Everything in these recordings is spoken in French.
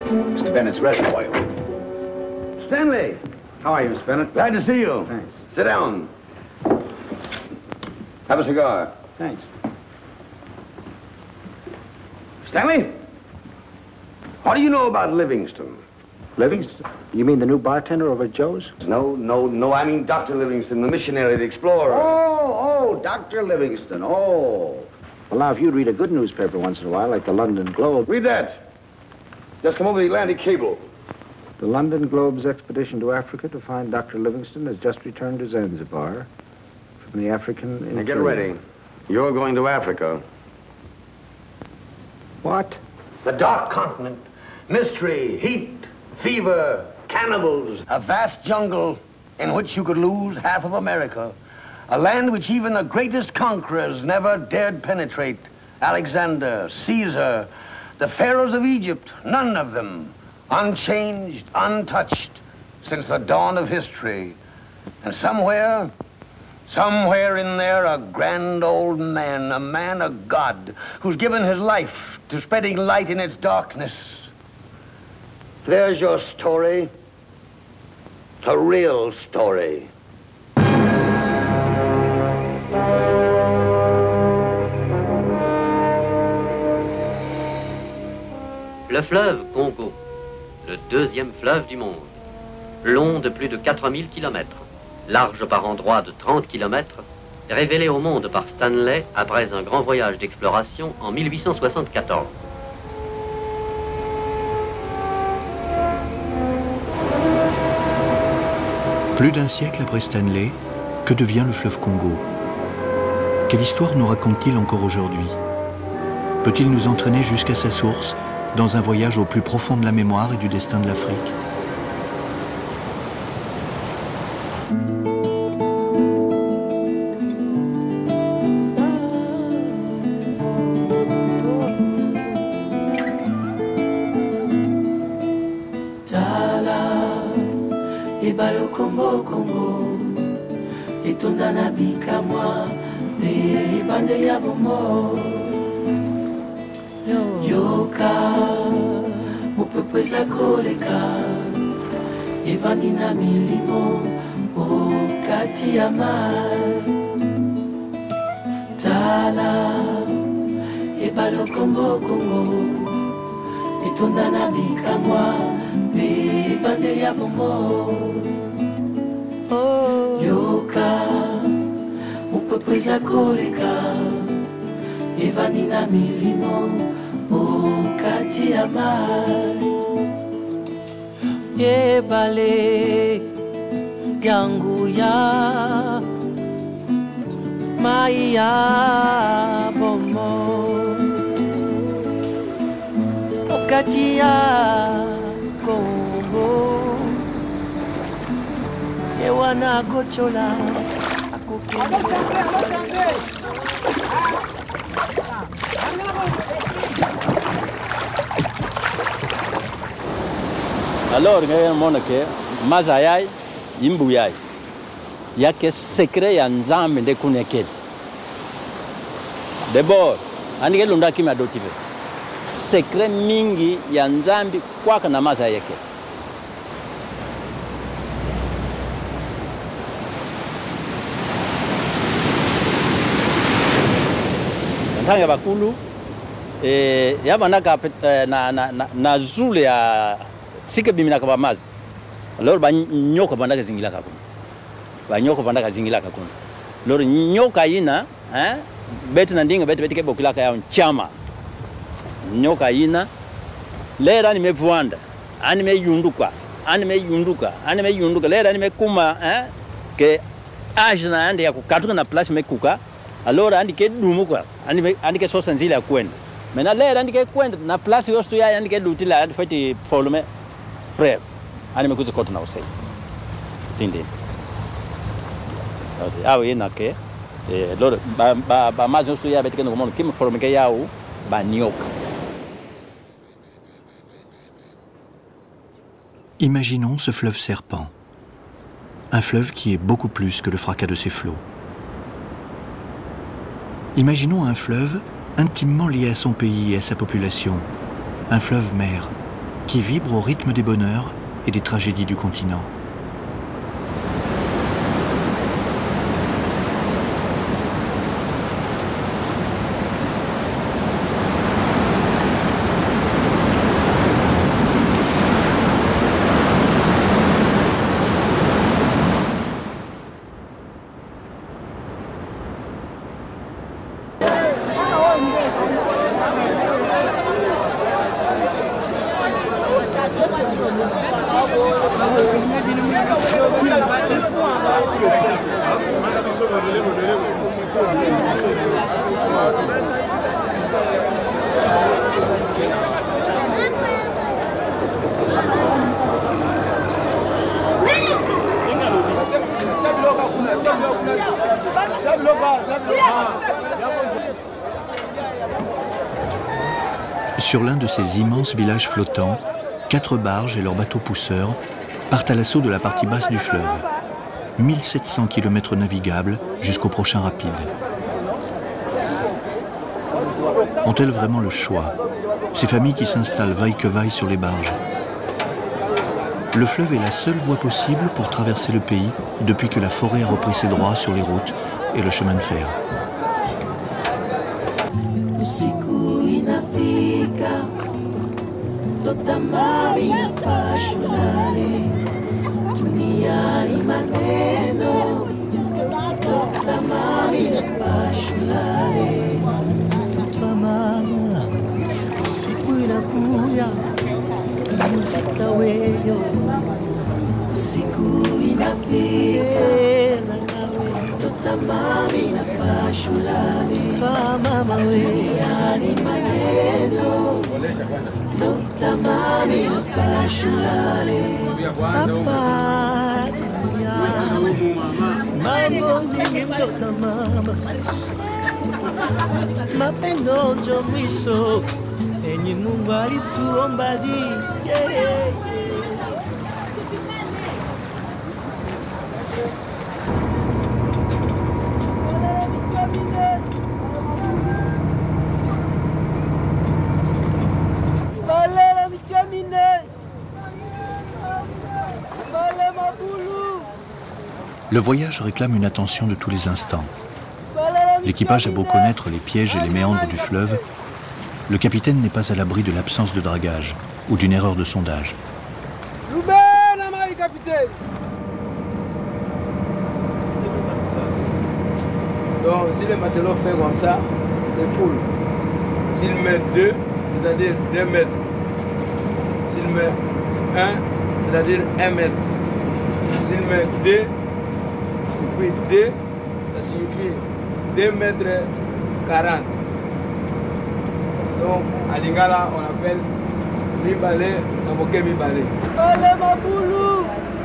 Mr. Bennett's reservoir. Stanley! How are you, Miss Bennett? Glad to see you. Thanks. Sit down. Have a cigar. Thanks. Stanley? What do you know about Livingston? Livingston? You mean the new bartender over at Joe's? No. I mean Dr. Livingston, the missionary, the explorer. Oh, Dr. Livingston. Oh. Well, now, if you'd read a good newspaper once in a while, like the London Globe. Read that. Just come over the Atlantic cable. The London Globe's expedition to Africa to find Dr. Livingston has just returned to Zanzibar from the African... Now get ready. You're going to Africa. What? The dark continent. Mystery, heat, fever, cannibals. A vast jungle in which you could lose half of America. A land which even the greatest conquerors never dared penetrate. Alexander, Caesar, the pharaohs of Egypt, none of them unchanged, untouched since the dawn of history. And somewhere in there, a grand old man, a man of God, who's given his life to spreading light in its darkness. There's your story. A real story. Le fleuve Congo, le deuxième fleuve du monde, long de plus de 4000 km, large par endroits de 30 km, révélé au monde par Stanley après un grand voyage d'exploration en 1874. Plus d'un siècle après Stanley, que devient le fleuve Congo? Quelle histoire nous raconte-t-il encore aujourd'hui? Peut-il nous entraîner jusqu'à sa source, dans un voyage au plus profond de la mémoire et du destin de l'Afrique? Ebalo Congo Congo etonda na bikamwa pe ebandeli ya bomo yoka mopepe eza koleka evandi na milimo okati ya mai tala ebalo Congo Congo etonda na bikamwa pe ebandeli ya bomo yoka mopepe eza koleka evandi na milimo okati ya mai ebale yanguya mai ya bomo okati ya Congo ewana gochola alors ngaya mona ke mazayai imbuyai yake secret ya nzambe nde kunekeli d'abord anike lunda kimi adotive secret mingi ya nzambi kwaka na mazayai yake ntanga bakulu yabanaka na zule ya sike bimina ka bamazi alors ba nyoka bandaka zingila ka kuna ba nyoka bandaka zingila ka kuna alors nyoka ina beti na ndinga beti ke bokila ka ya chama nyoka ina lera ni mevuanda ani meyunduka lera ni mekuma ke ajna ande ya kukatuka na place mekuka alors andi ke dumuka andi ke sosa nzila kwenda mena lera andi ke kwenda na place yostu ya andi ke lutila andi fati volume bref ani mekuza kota na usai tinde awe ina ke lor ba mazi yostu ya betike no mono kim volume ke yao ba nyoka. Imaginons ce fleuve serpent, un fleuve qui est beaucoup plus que le fracas de ses flots. Imaginons un fleuve intimement lié à son pays et à sa population, un fleuve mer, qui vibre au rythme des bonheurs et des tragédies du continent. Sur l'un de ces immenses villages flottants, 4 barges et leurs bateaux pousseurs partent à l'assaut de la partie basse du fleuve. 1700 km navigables jusqu'au prochain rapide. Ont-elles vraiment le choix, ces familles qui s'installent vaille que vaille sur les barges? Le fleuve est la seule voie possible pour traverser le pays depuis que la forêt a repris ses droits sur les routes et le chemin de fer. Mapendo njo mwisho enyi Mungu alituomba di Le voyage réclame une attention de tous les instants. L'équipage a beau connaître les pièges et les méandres du fleuve, le capitaine n'est pas à l'abri de l'absence de dragage ou d'une erreur de sondage. Donc si le matelot fait comme ça, c'est full. S'il met 2, c'est-à-dire 2 mètres. S'il met 1, c'est-à-dire 1 mètre. S'il met 2, puis 2, ça signifie 2 mètres 40. Donc, à Lingala, on appelle mi-balai, Namoké mi-balai. Balai Maboulou!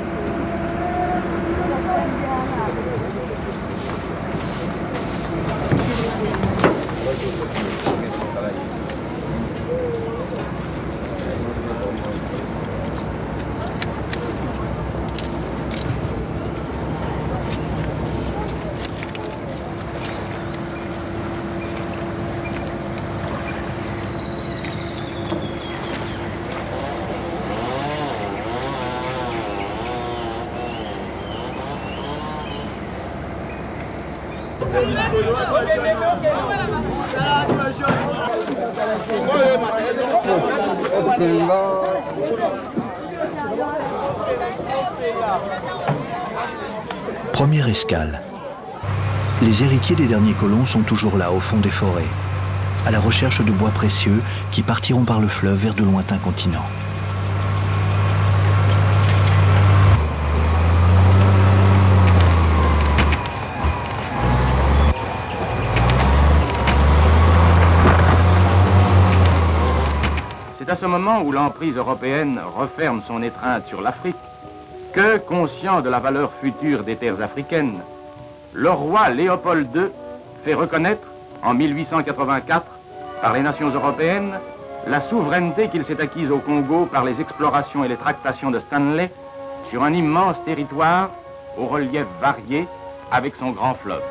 Première escale. Les héritiers des derniers colons sont toujours là, au fond des forêts, à la recherche de bois précieux qui partiront par le fleuve vers de lointains continents. C'est à ce moment où l'emprise européenne referme son étreinte sur l'Afrique que, conscient de la valeur future des terres africaines, le roi Léopold II fait reconnaître, en 1884, par les nations européennes, la souveraineté qu'il s'est acquise au Congo par les explorations et les tractations de Stanley sur un immense territoire au relief varié avec son grand fleuve.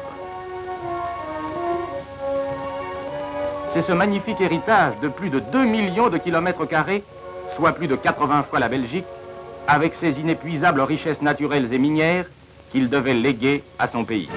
C'est ce magnifique héritage de plus de 2 millions de kilomètres carrés, soit plus de 80 fois la Belgique, avec ses inépuisables richesses naturelles et minières qu'il devait léguer à son pays.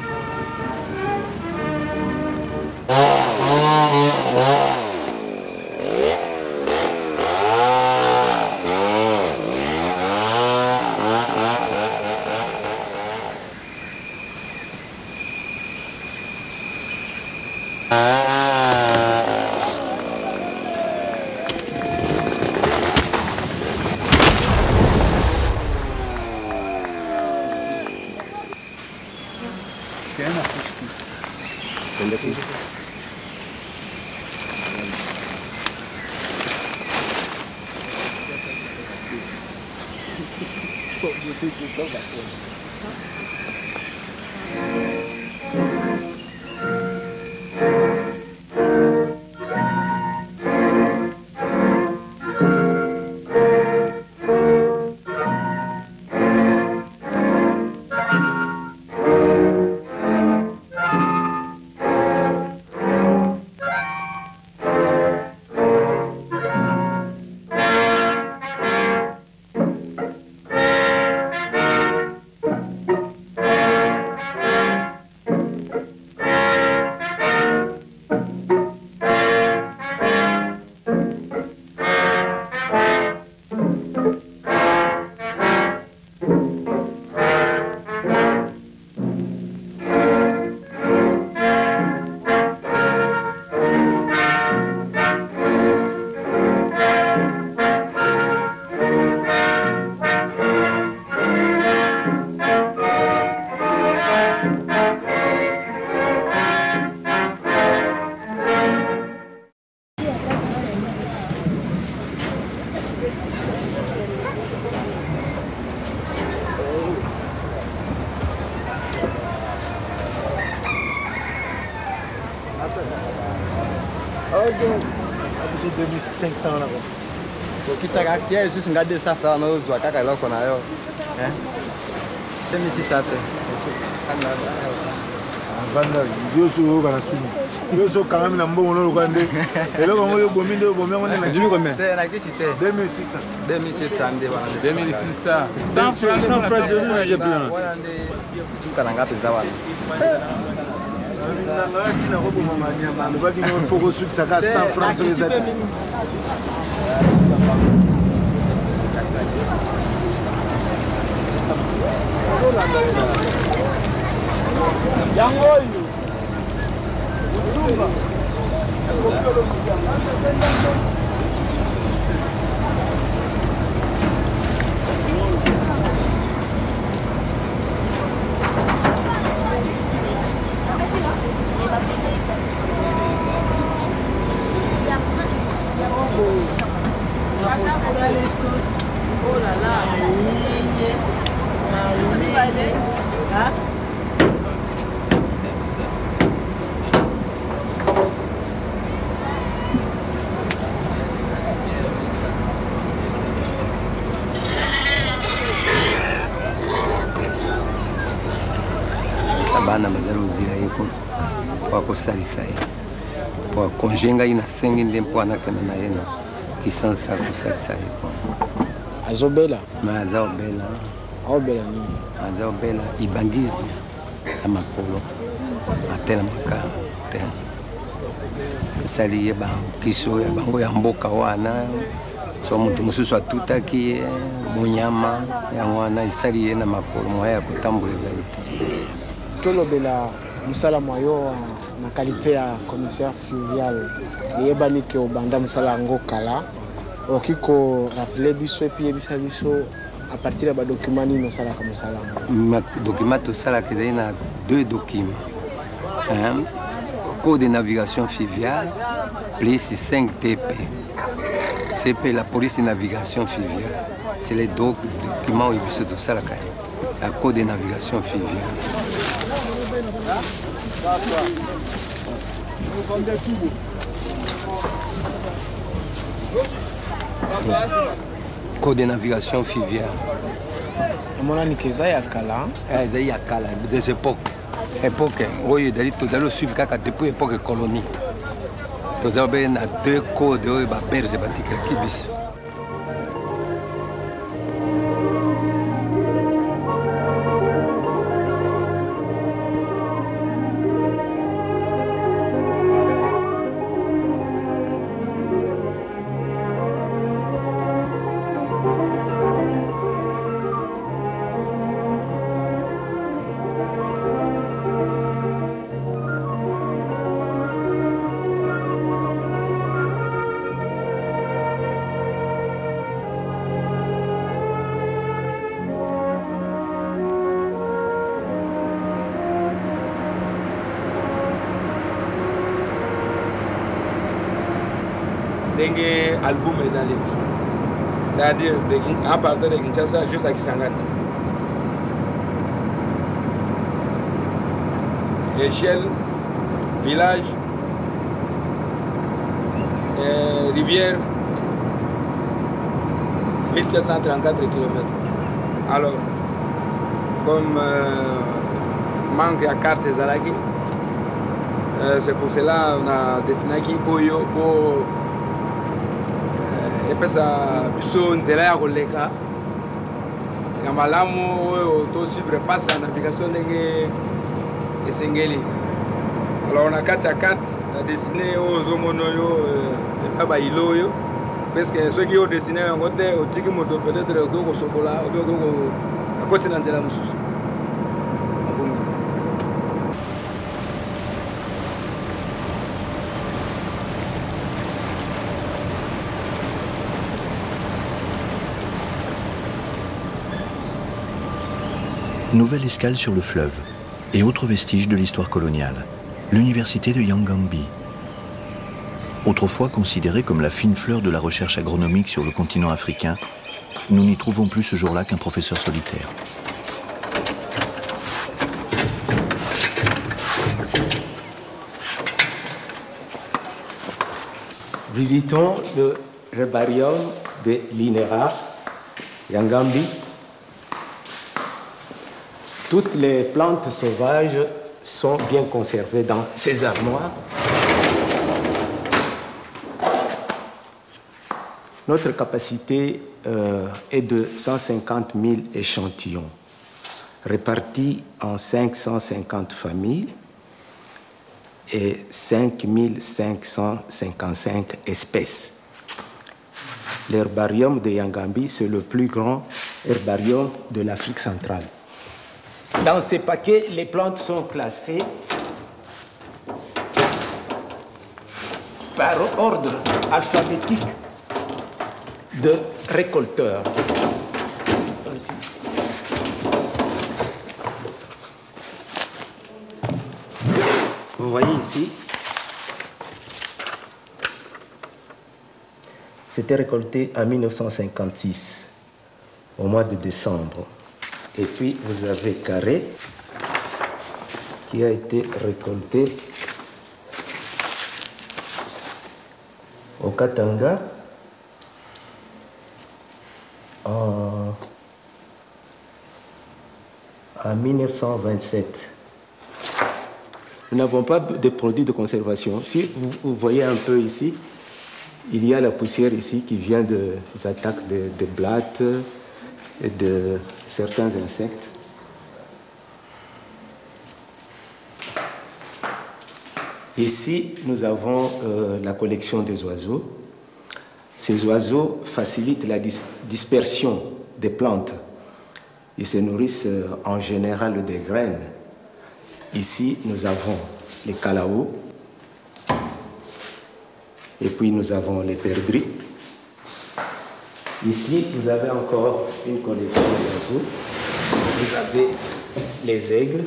Abiso 2500 na ko. Ukisha kaktia Yesu ngade safa na uzwa kaka loko na yo. 2600. Banda yoso kana sunu. Yoso kana mina mbongo no kwande. Eloko ngo yo bomindo bomyango na jini ko men. Na kisi te 2600. 2700 nde bana. 2600. 100 francs Yesu na je plan. Wana nde suka na ngapi za wana. Na tina ko bomama nyama lo baki no foko suki saka 100 francs sur les aides. Oh là là, hein? Sabana bazaluzira yeko kwa kosalisa ye kwa konjenga ina sengi ndempo anakana na yena kisansa kosalisa yeko azobela ma azobela aobela nini azobela ibangisme ya makolo atela maka te sali ye ba kiso ya bango ya mboka wana so muntu mususu atutaki munyama ya wana isali ye na makolo moya ya kutambuleza ite tolobela musala mwayo na qualité ya commissaire fluvial yebani ke obanda musala ngo kala okiko rappeler biso et puis ebisa biso à partir de documents ni musala comme musala document to sala ke na deux documents code de navigation fluviale plus 5 TP CP la police de navigation fluviale c'est les documents et biso to sala ka la code de navigation fluviale. Code de navigation fluviale. Mon anikeza ya kala. Ya kala des époques. Époque, oui, d'aller suivre depuis l'époque colonie. Nous avons deux codes de berge batikira kibis. ndenge album ezali. C'est-à-dire à partir de Kinshasa jusqu'à Kisangani. Échelle, village, rivière, 1734 km. Alors, comme manque à carte Zalaki, c'est pour cela qu'on a destiné qui Oyo pour et puis ça biso nzela ya koleka ya malamu oyo to suivre passe en navigation ndenge esengeli. Alors on a 4 à 4 na dessiné aux zomono yo eza ba ilo yo parce que ceux qui ont dessiné en côté au tiki moto peut-être ko sokola ko à côté na nzela mususu. Nouvelle escale sur le fleuve et autre vestige de l'histoire coloniale, l'université de Yangambi. Autrefois considérée comme la fine fleur de la recherche agronomique sur le continent africain, nous n'y trouvons plus ce jour-là qu'un professeur solitaire. Visitons le herbarium de l'INERA, Yangambi. Toutes les plantes sauvages sont bien conservées dans ces armoires. Notre capacité est de 150 000 échantillons, répartis en 550 familles et 5 555 espèces. L'herbarium de Yangambi, c'est le plus grand herbarium de l'Afrique centrale. Dans ces paquets, les plantes sont classées par ordre alphabétique de récolteurs. Vous voyez ici, c'était récolté en 1956, au mois de décembre. Et puis, vous avez Carré, qui a été récolté au Katanga en 1927. Nous n'avons pas de produits de conservation. Si vous voyez un peu ici, il y a la poussière ici qui vient des attaques de blattes et de certains insectes. Ici, nous avons la collection des oiseaux. Ces oiseaux facilitent la dispersion des plantes. Ils se nourrissent en général des graines. Ici, nous avons les calaos. Et puis, nous avons les perdrix. Ici, vous avez encore une collection d'oiseaux. Vous avez les aigles,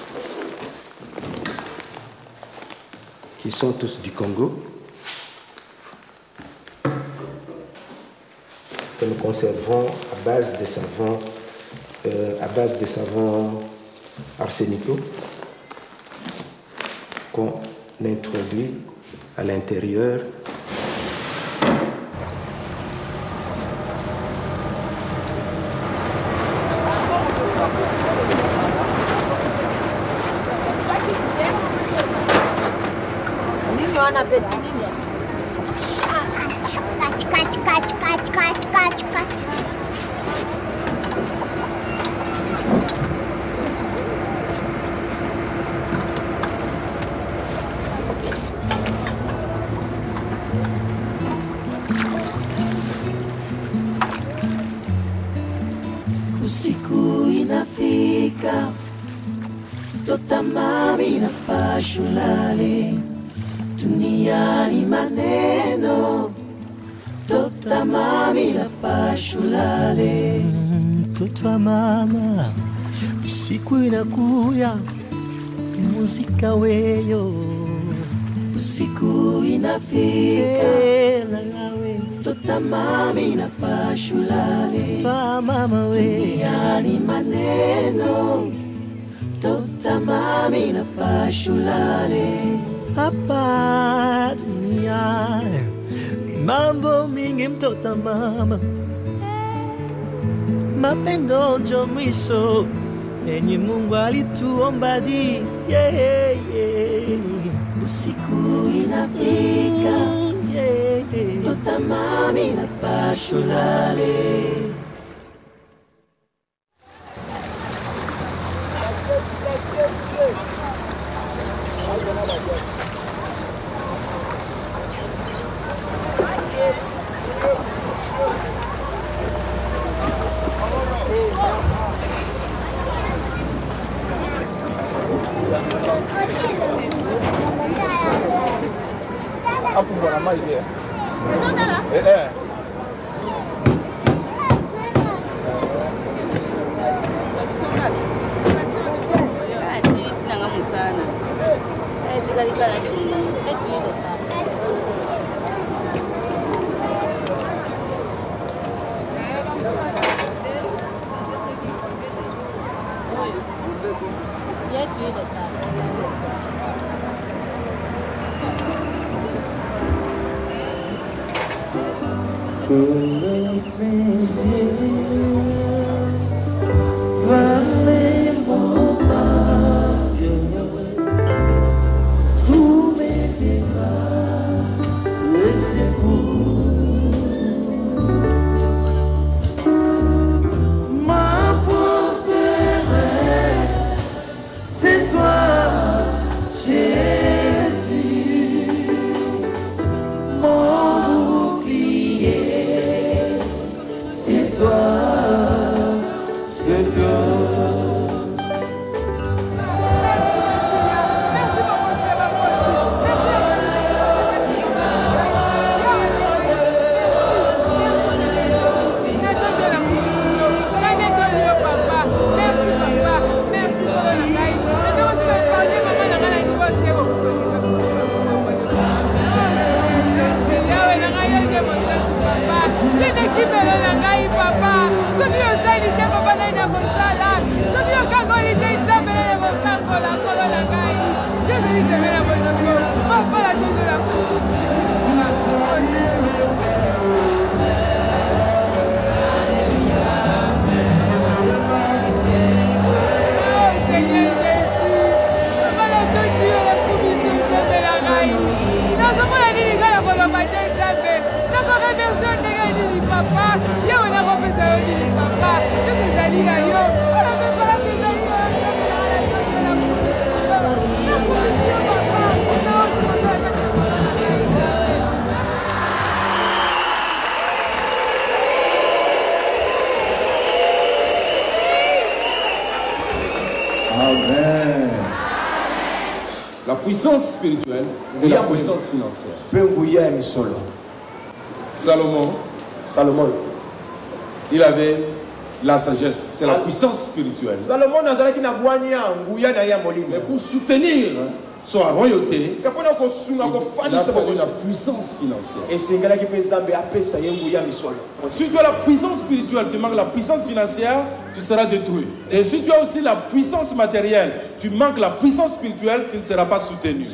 qui sont tous du Congo, que nous conservons à base de savon arsénicaux qu'on introduit à l'intérieur. Usiku inafika, tota mami na pashulale, duniani maneno, tota mami na pashulale. Tota mama, usiku inakuya, muzika weyo. usiku inafika, tota mami na pashulale, duniani maneno, tota mami na pashulale. Hapa dunia mambo mingi mtoto mama, mapendo njo mwisho enye Mungu alituomba di usiku inafika, tota mami na pashulale. Hapo bwana maji ya. Je lève mes yeux vers les montagnes, où me viendra le secours. Ma forteresse, c'est toi, Jésus, mon bouclier, c'est toi, Seigneur. Amen. La puissance spirituelle et la puissance financière. Salomon, il avait la sagesse, c'est la puissance spirituelle. Mais pour soutenir sa royauté, il a fallu la puissance financière. Si tu as la puissance spirituelle, tu manques la puissance financière, tu seras détruit. Et si tu as aussi la puissance matérielle, tu manques la puissance spirituelle, tu ne seras pas soutenu.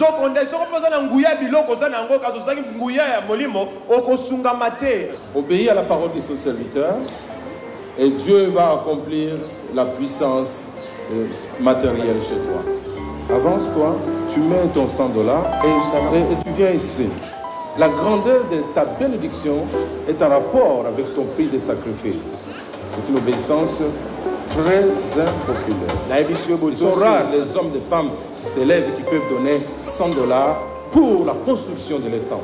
Obéis à la parole de son serviteur et Dieu va accomplir la puissance matérielle chez toi. Avance-toi, tu mets ton $100 et tu viens ici. La grandeur de ta bénédiction est en rapport avec ton prix de sacrifice. C'est une obéissance très impopulaire. Ils sont rares les hommes et femmes qui s'élèvent et qui peuvent donner $100 pour la construction de l'étang.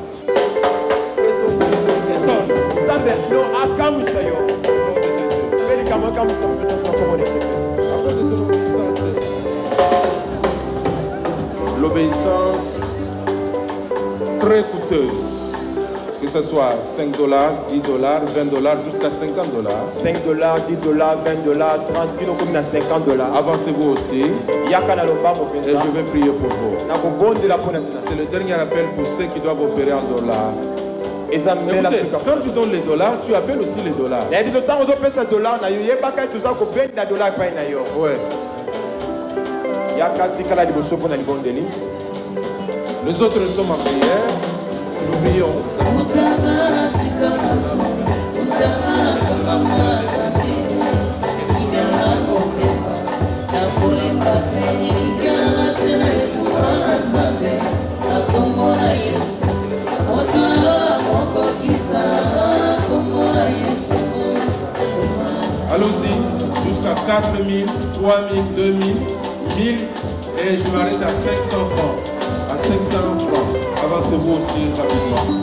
L'obéissance très coûteuse Que ce soit 5 $, 10 $, 20 $, jusqu'à 50 $. 5 $, 10 $, 20 $, 30 kilo comme na 50 $. Avancez-vous aussi. Et je vais prier pour vous. C'est le dernier appel pour ceux qui doivent opérer en dollars. Écoutez, quand tu donnes les dollars, tu appelles aussi les dollars. Ouais. Les autres, nous sommes en prière. Nous prions. Allons-y jusqu'à 4 000, 3 000, 2 000, 1000 et je m'arrête à 500 francs. À 500 francs. Avancez-vous aussi rapidement.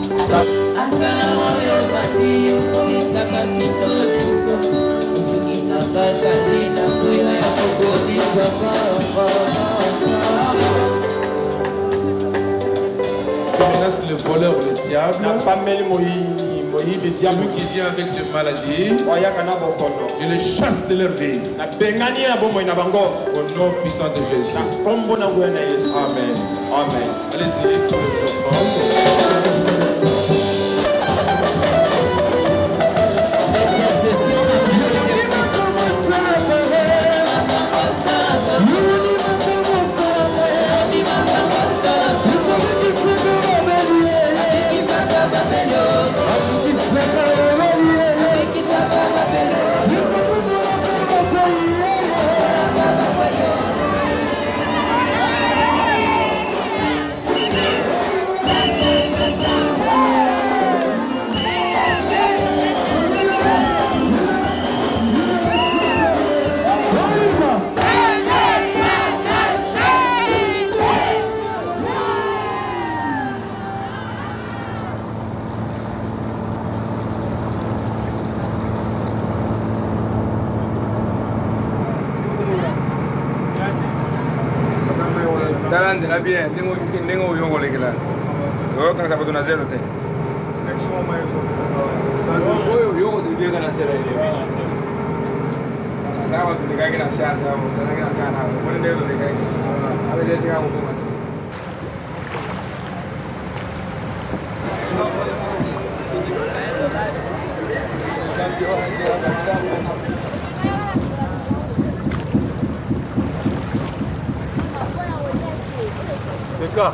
Tu menaces le voleur ou le diable. Celui qui vient avec des maladies, je les chasse de leur vie. Au nom puissant de Jésus. Amen. Amen. Allez-y, tous les enfants. Talanze bien, nengo yongo lekela. Yo kan sabato na zero te. Yo yongo de bien na zero ile. Sabato de kage na shar da mo, sana na kana. Mo ne de kage. Ave de se ga mo kuma. Alpha.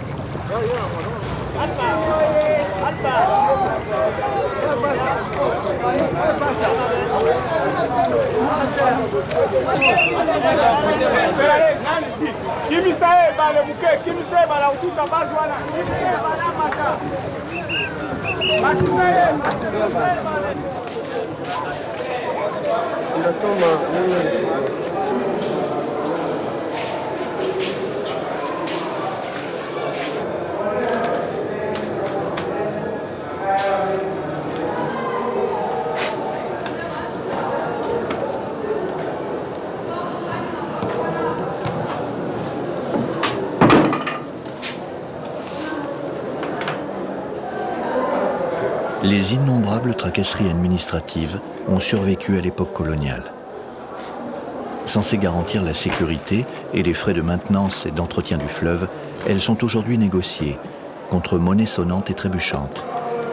Les innombrables tracasseries administratives ont survécu à l'époque coloniale. Censées garantir la sécurité et les frais de maintenance et d'entretien du fleuve, elles sont aujourd'hui négociées contre monnaie sonnante et trébuchante.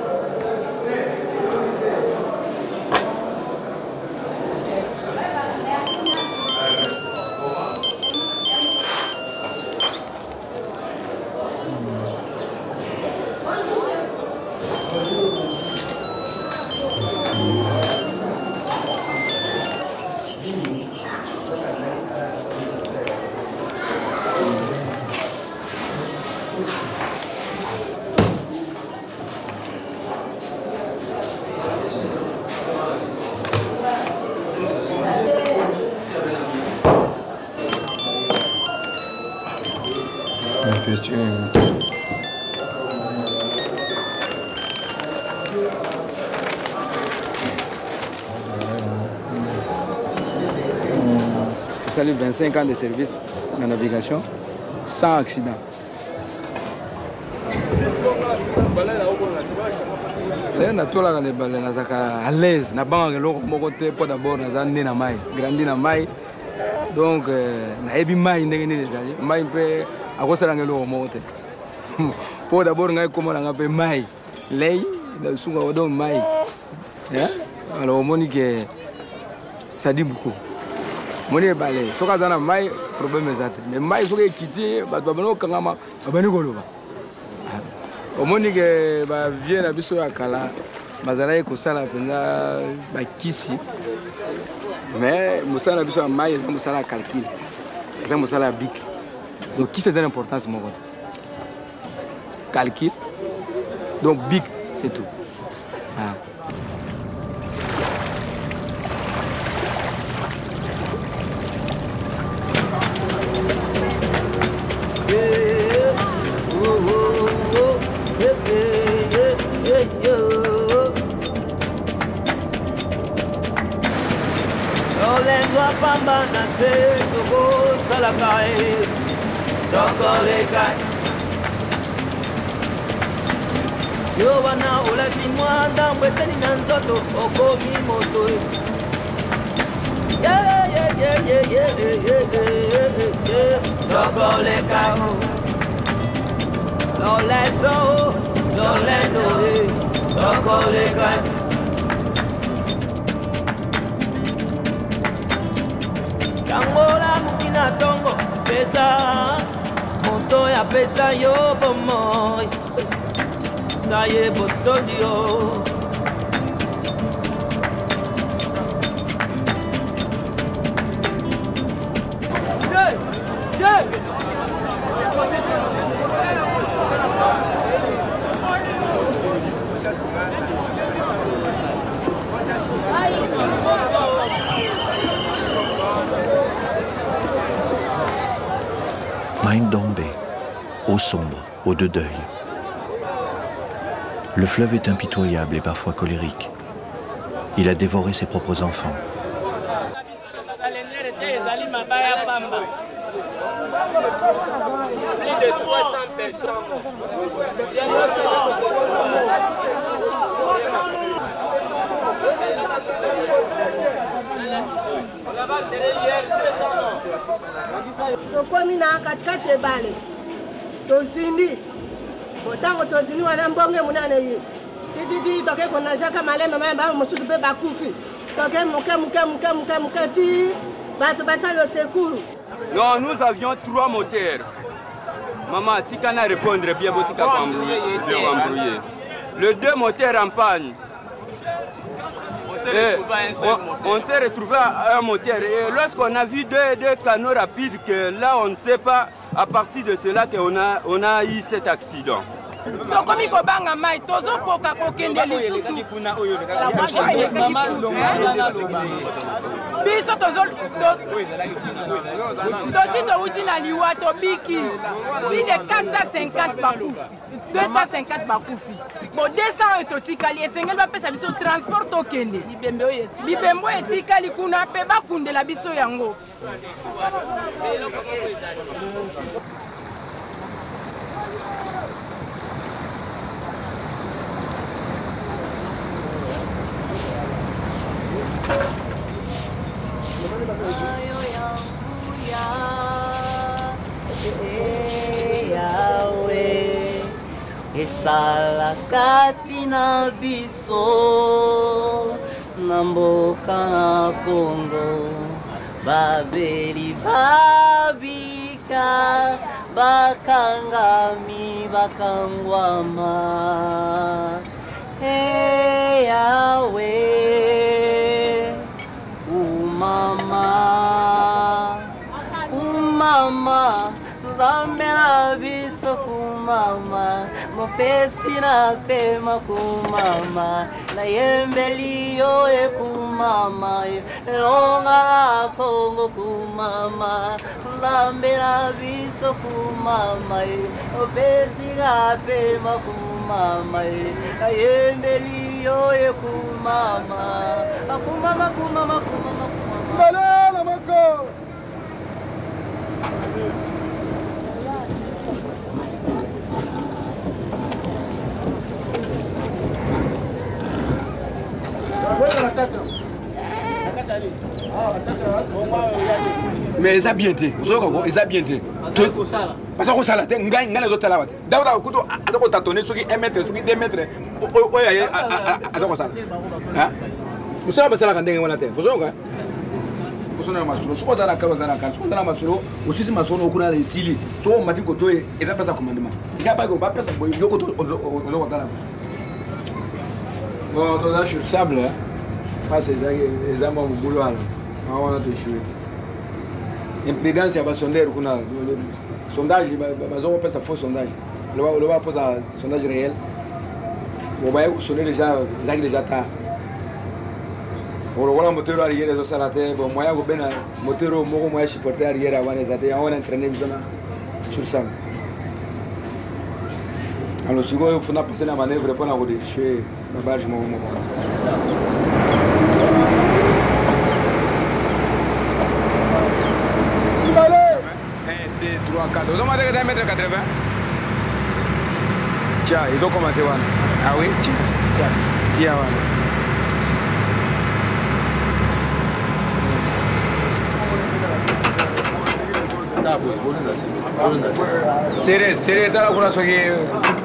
Ça a 25 ans de service dans la navigation sans accident. natolaka lebale nazaka à l'aise nabangaka eloko moko te mpo d'abord naza nde na mai grandi na mai donc nayebi mai ndenge nini ezali mai mpe akosalanga eloko moko te mpo d'abord ngai kombo na nga mpe mai lei nasungaka donc mai alors omoni ke ça dit beaucoup moni ebale soki aza na mai problème eza te mais mai soki ekiti bato babandi kokangama babandi koloba omoni ke bavie na biso ya kala bazalaki kosala mpenza bakisi mais mosala na biso ya mai eza mosala ya calcul eza mosala ya bik donc kisi eza na importance moko te calcul donc bik c'est tout Pambana te togo salakae tokoleka yo wana olaki mwanda mbweteni na nzoto okomi moto tokoleka loleso lolendo tokoleka Tangola mukina tongo pesa moto ya pesa yo bomoy naye botondio Ndombe, eau sombre, eau de deuil. Le fleuve est impitoyable et parfois colérique. Il a dévoré ses propres enfants. Plus de 300 personnes. Tokomi na katikati ebale tozindi botango tozindi wana mbonge munane ye tititi toke kona jaka malema mayamba mosusu pe bakufi toke muke ti bato basalo secours. Non, nous avions 3 moteurs. Maman, tu peux répondre bien, botika embrouillé. Les 2 moteurs en panne. On s'est retrouvé à un moteur et lorsqu'on a vu deux canaux rapides, que là on ne sait pas à partir de cela qu'on a eu cet accident. Tokomi kobanga mai tozo koka kokende lisusu biso tozo tosi touti na liwa tobiki plus de 450 bakufi 250 bakufi bon 200 totikali esengeli bapesa biso transport tokende bibembo etikali kuna mpe bakundela biso yango. Esala kati na biso na mboka na Kongo babeli babika bakangami bakangwama Hey Yahweh umama Zambela biso kumama Mopesi na pema kumama Na yembeli yoe kumama Longa na Kongo kumama Zambela biso kumama Mopesi na pema kumama Na yembeli yoe kumama Kumama Malala mako Mais ça bien été. Vous savez ça bien été. Parce que ça la tête, gagne les autres là. D'abord, couteau, à tâtonner, ceux qui 1 mètre, ceux qui 2 mètres. À ça. Vous savez pas ça la canne, on la tête. Vous savez vous savez ma solo. Ce qu'on a la carotte dans la canne, ce qu'on a ma solo, aussi ma solo, on a les cils. Soit on m'a dit couteau et ça passe à commandement. Il n'y a pas de pas ça. Il y a couteau aux autres là. Bon, donc là, je suis le sable. Parce que les amants au boulot là. On a tout joué. Imprudence, il y a un sondage. Sondage, on peut faire faux sondage. On va poser un sondage réel. On va sonner déjà tard. On va le moteur arrière des ossalateurs. Bon, moi, je vais le moteur moi supporter arrière avant les athées. On va entraîner sur ça. Alors, si vous voulez passer la manœuvre, pour la tuer la barge, mon moment. 3, 4. Vous avez 1 mètre 80. Tiens, ils ont commenté. Ah oui, tiens. Serré, dans la coulation qui est.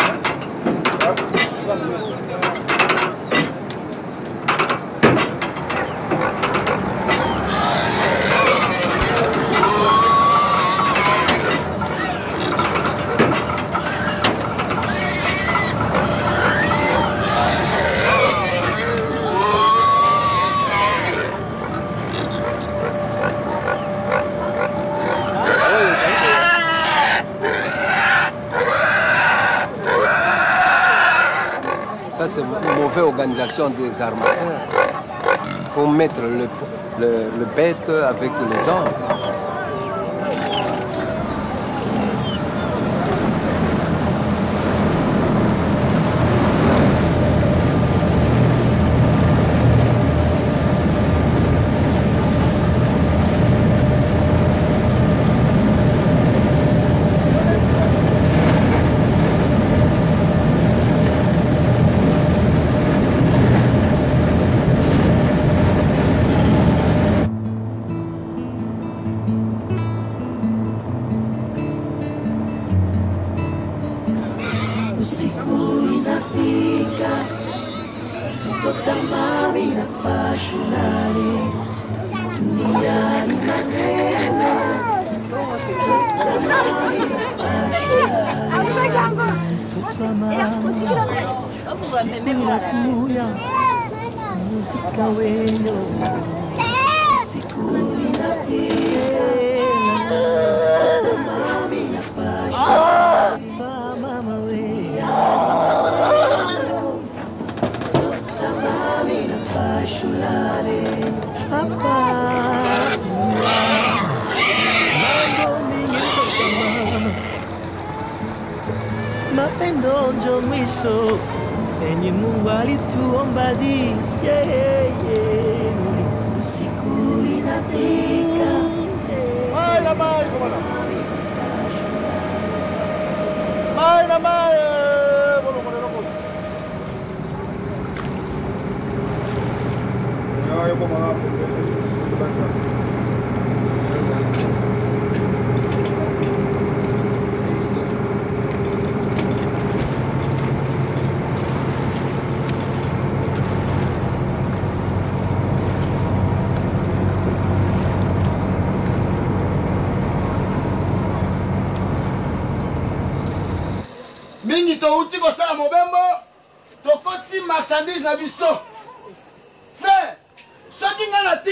Ça, c'est une mauvaise organisation des armateurs pour mettre le bête avec les hommes. Mingi to uti ko sala mobembo to koti marchandise na biso. Frère, soki nga na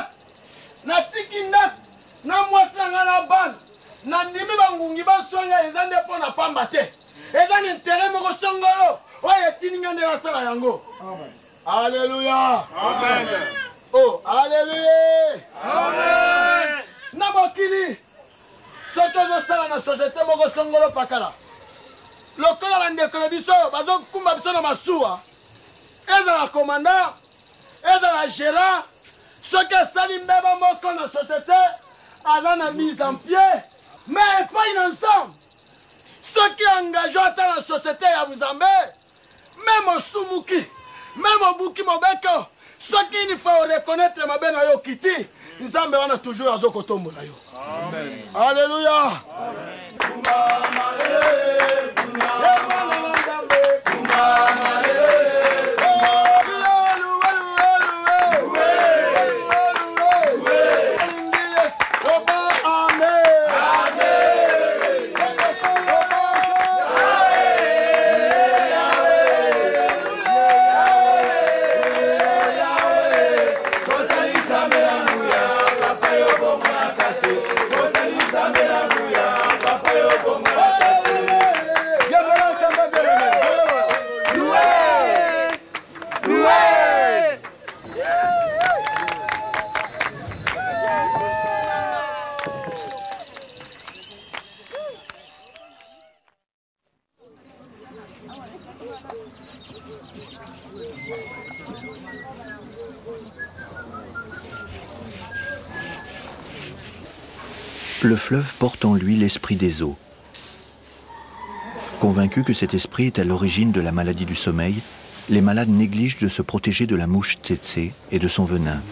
tikinda na mwasi nga na ban na ndimi bangungi basonga eza nde pona pamba te. Eza ni intérêt moko songolo oyo etini nga nde basala yango. Alléluia. Amen. Oh, alléluia. Amen. Na bokili soki ozosala na société moko songolo pakala. Lokola bandeko na biso bazokumba biso na masuwa ezala commandant ezala gérant soki asali mbeba moko na société aza na mise en pied mais epai na ensemble soki engage ata na société ya buzambe même osumuki même obuki mobeko soki il faut reconnaître mabe na yo kiti nzambe wana toujours azokotombola yo. Amen. Alléluia. Le fleuve porte en lui l'esprit des eaux. Convaincus que cet esprit est à l'origine de la maladie du sommeil, les malades négligent de se protéger de la mouche tsetse et de son venin.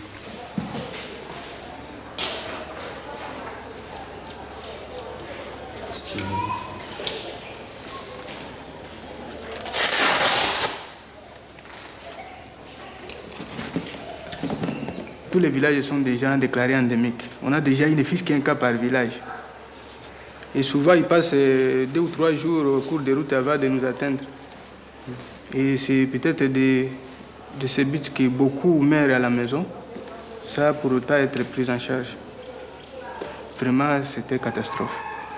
Tous les villages sont déjà déclarés endémiques. On a déjà une fiche qui est un cas par village. Et souvent, ils passent 2 ou 3 jours au cours des routes avant de nous atteindre. Et c'est peut-être de ces buts que beaucoup meurent à la maison, ça pour autant être pris en charge. Vraiment, c'était une catastrophe.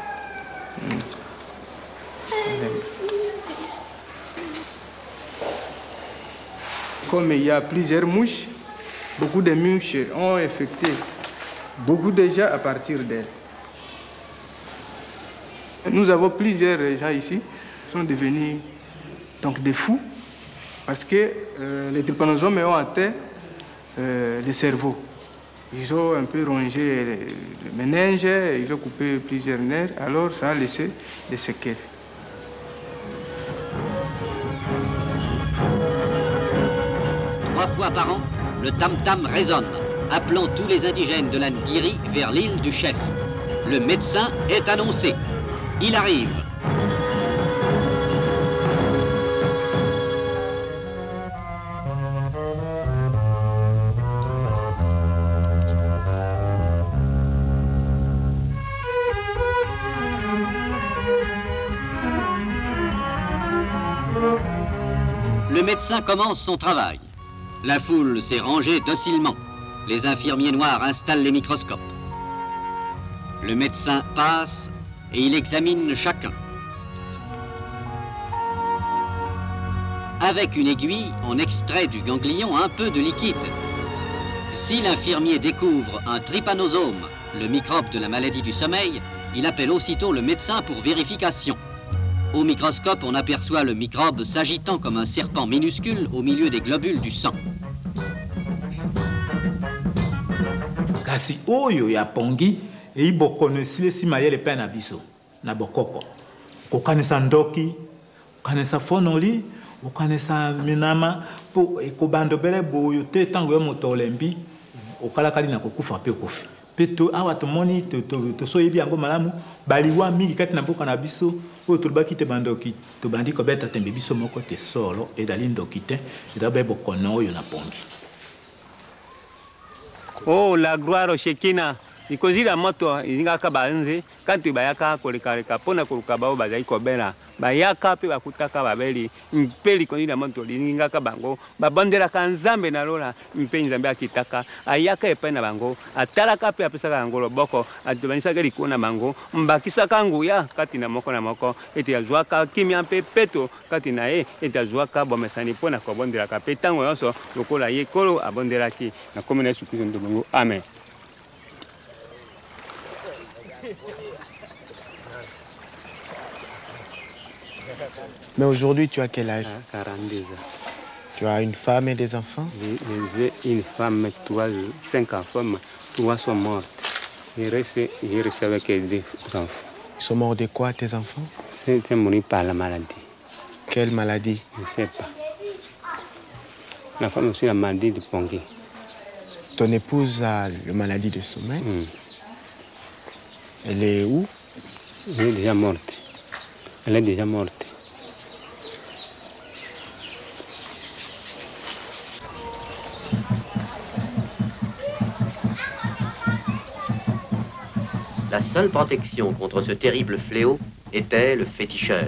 Comme il y a plusieurs mouches, beaucoup de mouches ont infecté beaucoup de gens à partir d'elles. Nous avons plusieurs gens ici qui sont devenus donc des fous parce que les trypanosomes ont atteint le cerveau. Ils ont un peu rongé le méninge, ils ont coupé plusieurs nerfs, alors ça a laissé des séquelles. Trois fois par an, le tam-tam résonne, appelant tous les indigènes de la Ngiri vers l'île du chef. Le médecin est annoncé. Il arrive. Le médecin commence son travail. La foule s'est rangée docilement. Les infirmiers noirs installent les microscopes. Le médecin passe et il examine chacun. Avec une aiguille, on extrait du ganglion un peu de liquide. Si l'infirmier découvre un trypanosome, le microbe de la maladie du sommeil, il appelle aussitôt le médecin pour vérification. Au microscope, on aperçoit le microbe s'agitant comme un serpent minuscule au milieu des globules du sang. Kasi oyo ya pongi e bokonesile simayele pe na biso na bokoko kokanisa ndoki kokanisa fonoli kokanisa minama po ekobando bele boyo te tango yo moto olembi okalakali na kokufa pe kofi peto awa tomoni to soyebi yango malamu baliwa mingi kati na boka na biso oyo tolobaki te bandoki tobandi kobeta tembe biso moko te solo edali ndoki te edabe bokono oyo na pongi. Oh, la gloire au Shekina. Il cause la moto, il y a kabanze, quand tu bayaka kolekareka pona kolukabao bazai kobera. Bayaka pe bakutaka babeli, mpeli koni la moto linga kabango, babandera kanzambe na lola, mpe nzambe akitaka, ayaka epe na bango, atalaka pe apesa ngolo boko, atubanisa gari kona bango, mbakisa kangu ya kati na moko, ete azwaka kimia mpe peto kati na e, ete azwaka bomesani pona kobondera ka petango yonso, lokola ye kolo abondera ki na komina Yesu Kristo ndongo. Amen. Mais aujourd'hui, tu as quel âge? 42 ans. Tu as une femme et des enfants? J'ai une femme, 5 enfants, 3 sont morts. Il reste avec 2 enfants. Ils sont morts de quoi, tes enfants? C'est mort par la maladie. Quelle maladie? Je ne sais pas. La femme aussi la maladie de Pongui. Ton épouse a la maladie de sommeil. Elle est où? Elle est déjà morte. Elle est déjà morte. La seule protection contre ce terrible fléau était le féticheur.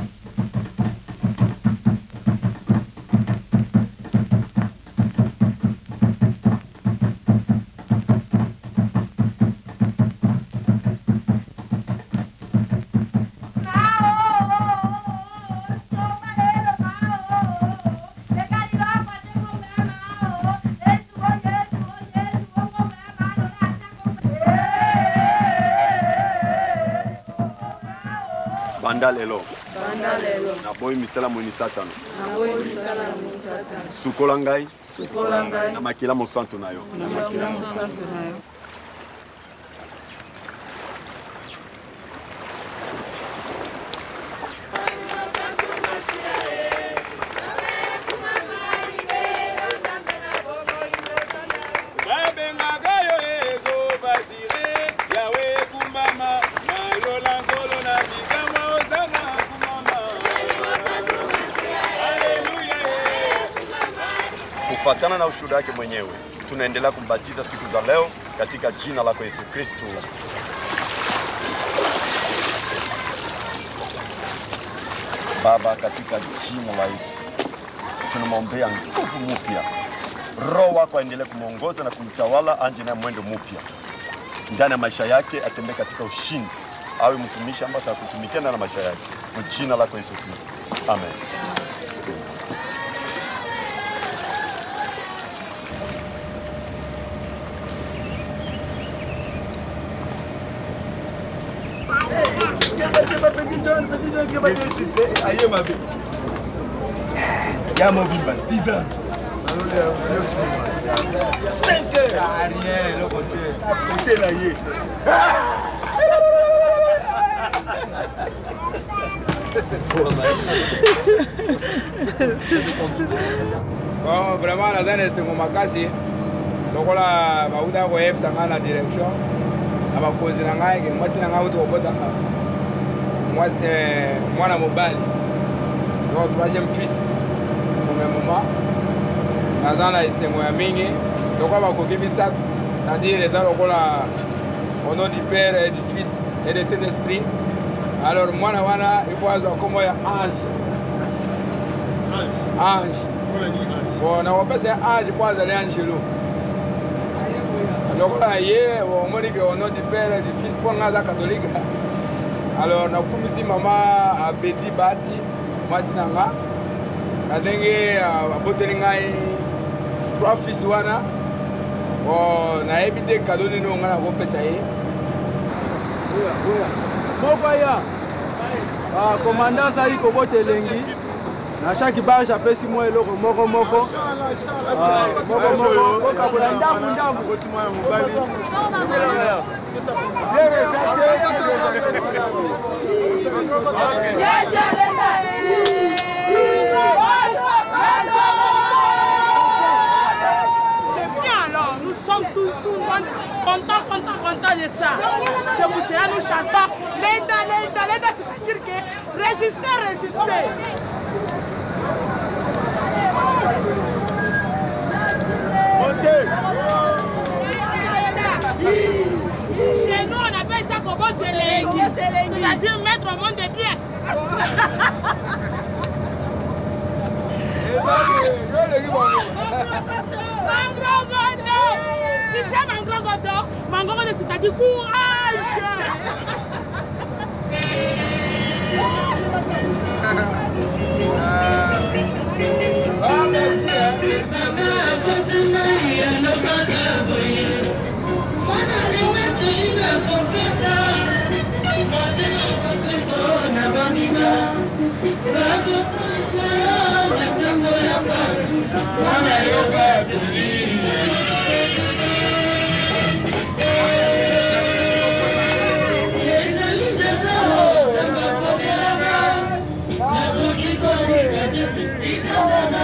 Bandalelo. Naboyi misala mweni satano. Sukola ngai. Na makila mosantu na yo. Kufuatana na ushuhuda wake mwenyewe, tunaendelea kumbatiza siku za leo katika jina lako Yesu Kristo. Baba, katika jina la Yesu, tunamwombea nguvu mpya. Roho wako aendelee kumuongoza na kumtawala, anje na mwendo mpya ndani ya maisha yake, atembee katika ushindi, awe mtumishi ambaye atakutumikia na maisha yake. Kwa jina lako Yesu Kristo. Amen. Aïe ma vie. Y'a mon bimba, 10 ans. 5 heures. Rien, le côté là, yé. Bon, vraiment, la zone c'est mon makasi. Donc là, ma ouda ko yeb sanga la direction. Aba kozi na ngai, moi sina ngai auto bota. Moi c'est moi na mobile. Donc troisième fils. Pour mes moments. La zone c'est moi mingi. Donc aba ko kibisa, c'est-à-dire les gens là au nom du Père et du Fils et de Saint-Esprit. Alors moi na wana il faut avoir comme ange. Ange. Bon, on va passer ange pour aller angelo. Donc là, hier, on m'a dit qu'on a du Père et du Fils pour les catholiques. Alors, on a commencé maman à Betty Bati, moi c'est Nanga. On a dit 3 fils. On a évité que cadeau de nous, on a repéré ça. Commandant Sali Kobote Lengi. Na chaque barge appelle si moi eloko moko moko. C'est bien alors, nous sommes tout le monde contents de ça. C'est pour cela que nous chantons l'aide, c'est-à-dire que résister. Chez nous, on appelle ça Kobote Lengi, c'est-à-dire mettre au monde de bien. Tu sais, Mangrogodo, c'est-à-dire courage. Thank you.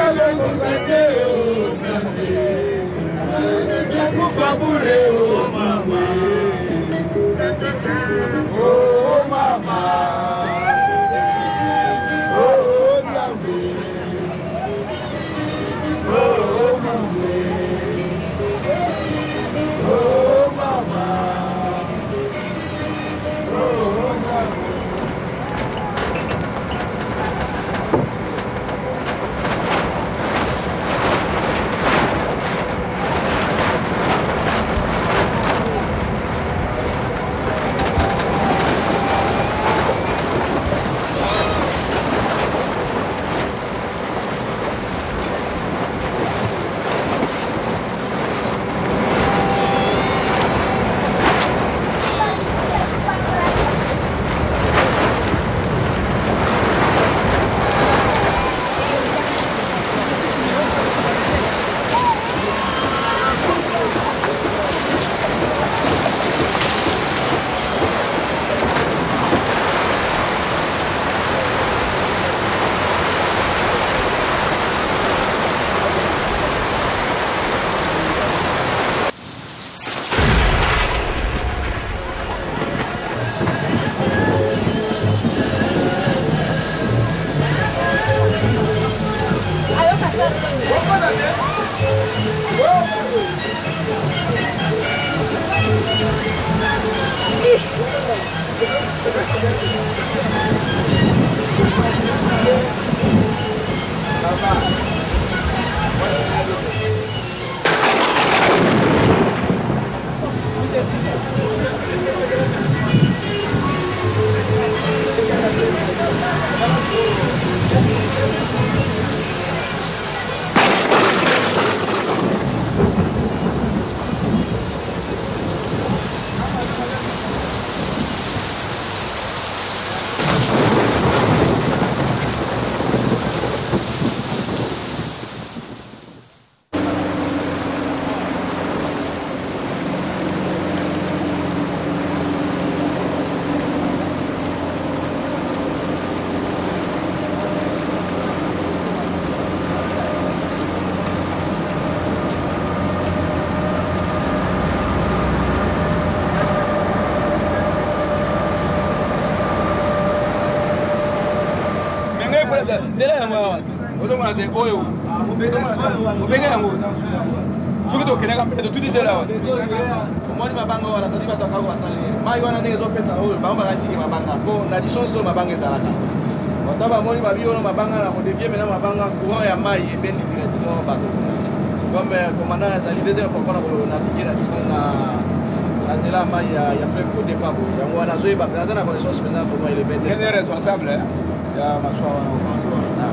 oyo ubenge yango soki tokendaka mpete tuti te lawa omoni mabanga wana sadi bato akako basaleli mai wana ndenge ezopesa oyo bango bakasiki mabanga mpo na lisonso mabanga ezalaka ota bamoni babi wana mabanga na kodevie mena mabanga courant ya mai ebendi directement bato comme commandant azali deuxième fois mpona konaviguer na distance na nzela ya mai ya fleuve côté pabo yango wana azoyeba aza na connaissance mpenza vraiment il est bien responsable ya maswa wana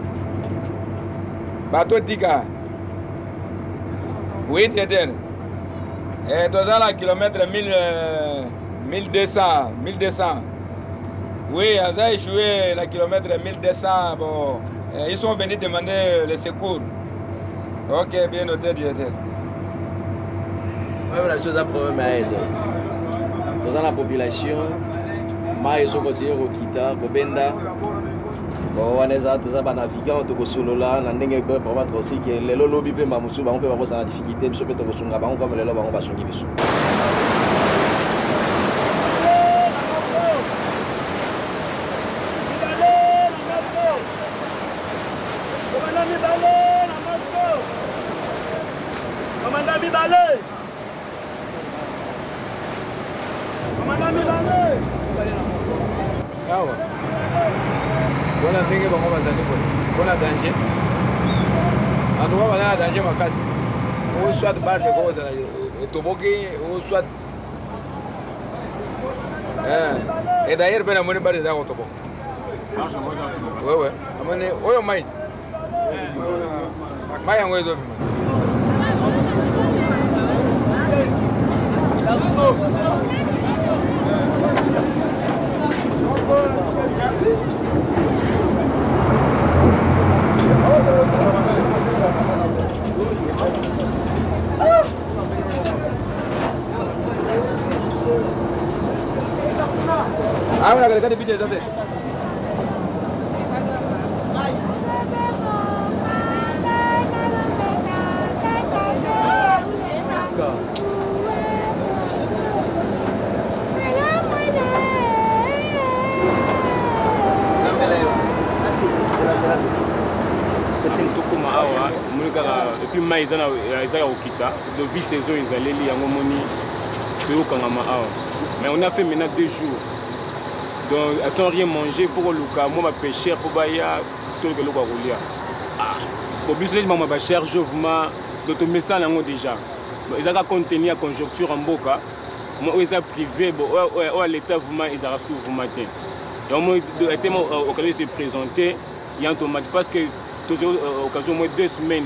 bato tika oui tieder toza na kilomètre 1200 oui aza échoué na kilomètre 1200 bon ils sont venus demander le secours ok bien noté tieder même la chose a problème à aide toza na population mai ezokontinue kokita kobenda wana eza toza banavigant tokosolola na ndenge ekoyo permettre aussi ke lelo lobi mpe mamosusu bango mpe bakosana difficulté biso mpe tokosunga bango comme lelo bango basungi biso awa wana ndenge bango bazali mpona danger antuka baza na danger makasi o soit barge kokozala etoboki o soit et d'ailleurs mpe namoni barge eza kotoboka wewe amoni oyo mai mai yango ezobima Ah, una calidad de pizza, ¿sabes? ese tokoma awa omoni kaka epuis mai eza ya kokita depuis saison ezaleli yango moni toyokangama awa mais on a fait maintenant 2 jours donc sans rien manger faut koluka mwa bapêcheur mpo baya toluka eloko ya kolia po biso neti bango bacharge vraiment donc tomesana yango déjà eza kaka contenu ya conjoncture ya mboka oyo eza privé oyo ya l'état vraiment ezalaka sous vraiment te donc etema occasion de se présenter en tomate parce que toujours occasion au moins 2 semaines.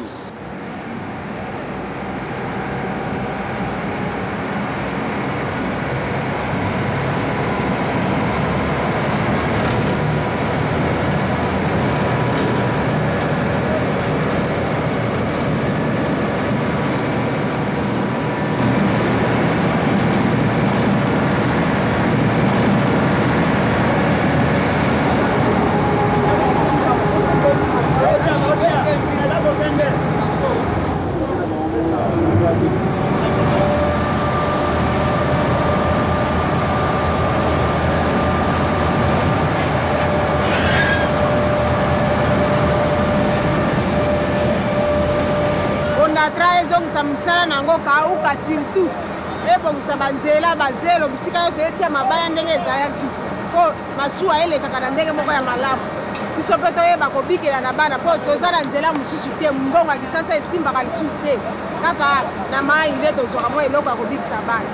ezongisa mosala nango kauka surtout ebongisa banzela bazelo bisika nyonso etia mabaya ndenge ezalaki mpo masuwa elekaka na ndenge moko ya malamu biso mpe toyeba kobikela na bana mpo toza na nzela mosusu te mbongo ya kisasa esimbaka lisusu te kaka na mai nde tozwaka mwa eloko ya kobikisa bana.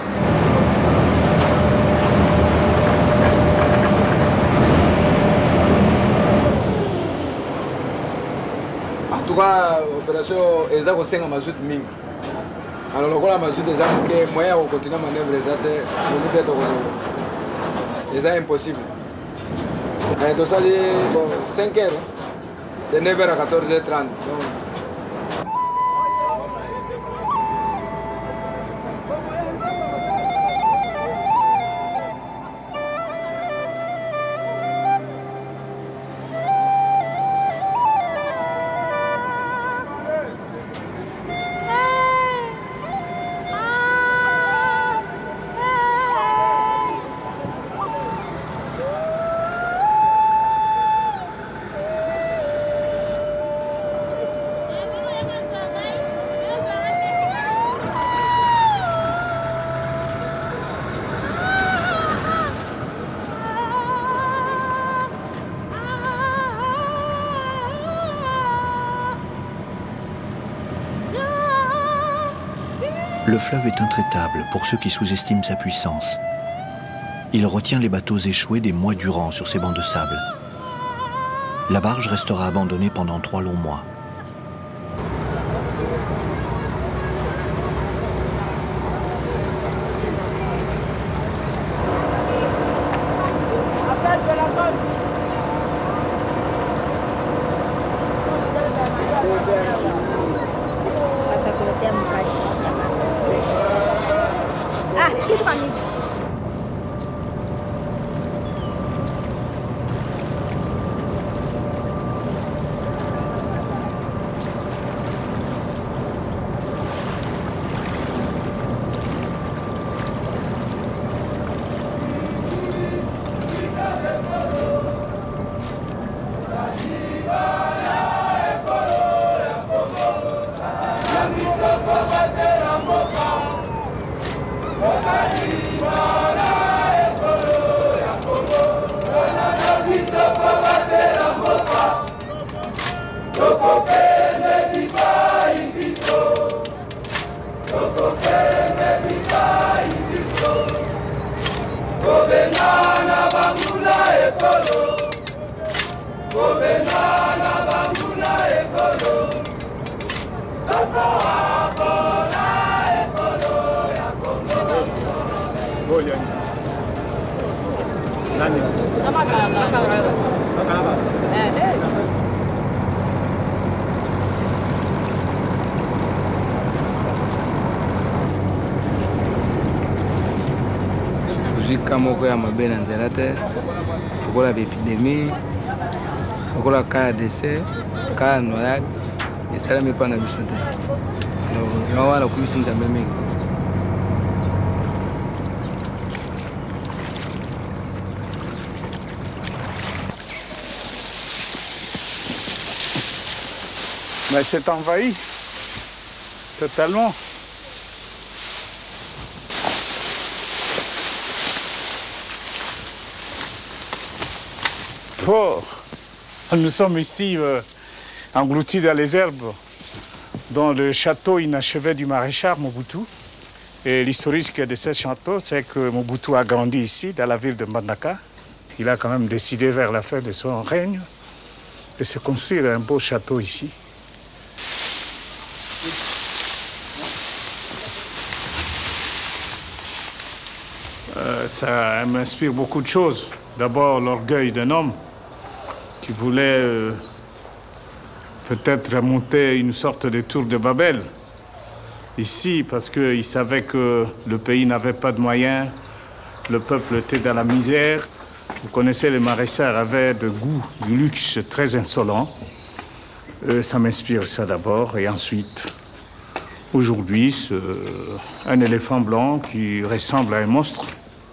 En tout cas, l'opération est à 5 mazout mingi. Alors, la mazout est à moyen de continuer à manœuvrer, c'est impossible. Donc, ça dit 5 heures, de 9h à 14h30. Le fleuve est intraitable pour ceux qui sous-estiment sa puissance. Il retient les bateaux échoués des mois durant sur ces bancs de sable. La barge restera abandonnée pendant 3 longs mois. Moko ya mabe na nzela te lokola baépidémie lokola ka ya décès ka ya noyade esalami epa na biso te yango wana okumisi nzambe mingi. Mais c'est envahi. Totalement. Oh, nous sommes ici engloutis dans les herbes, dans le château inachevé du maréchal Mobutu. Et l'historique de ce château, c'est que Mobutu a grandi ici, dans la ville de Mbandaka. Il a quand même décidé vers la fin de son règne de se construire un beau château ici. Ça m'inspire beaucoup de choses. D'abord, l'orgueil d'un homme qui voulait peut-être monter une sorte de tour de Babel ici, parce qu'il savait que le pays n'avait pas de moyens, le peuple était dans la misère. Vous connaissez, les maraîchers avaient de goût du luxe très insolent. Ça m'inspire ça d'abord, et ensuite, aujourd'hui, un éléphant blanc qui ressemble à un monstre.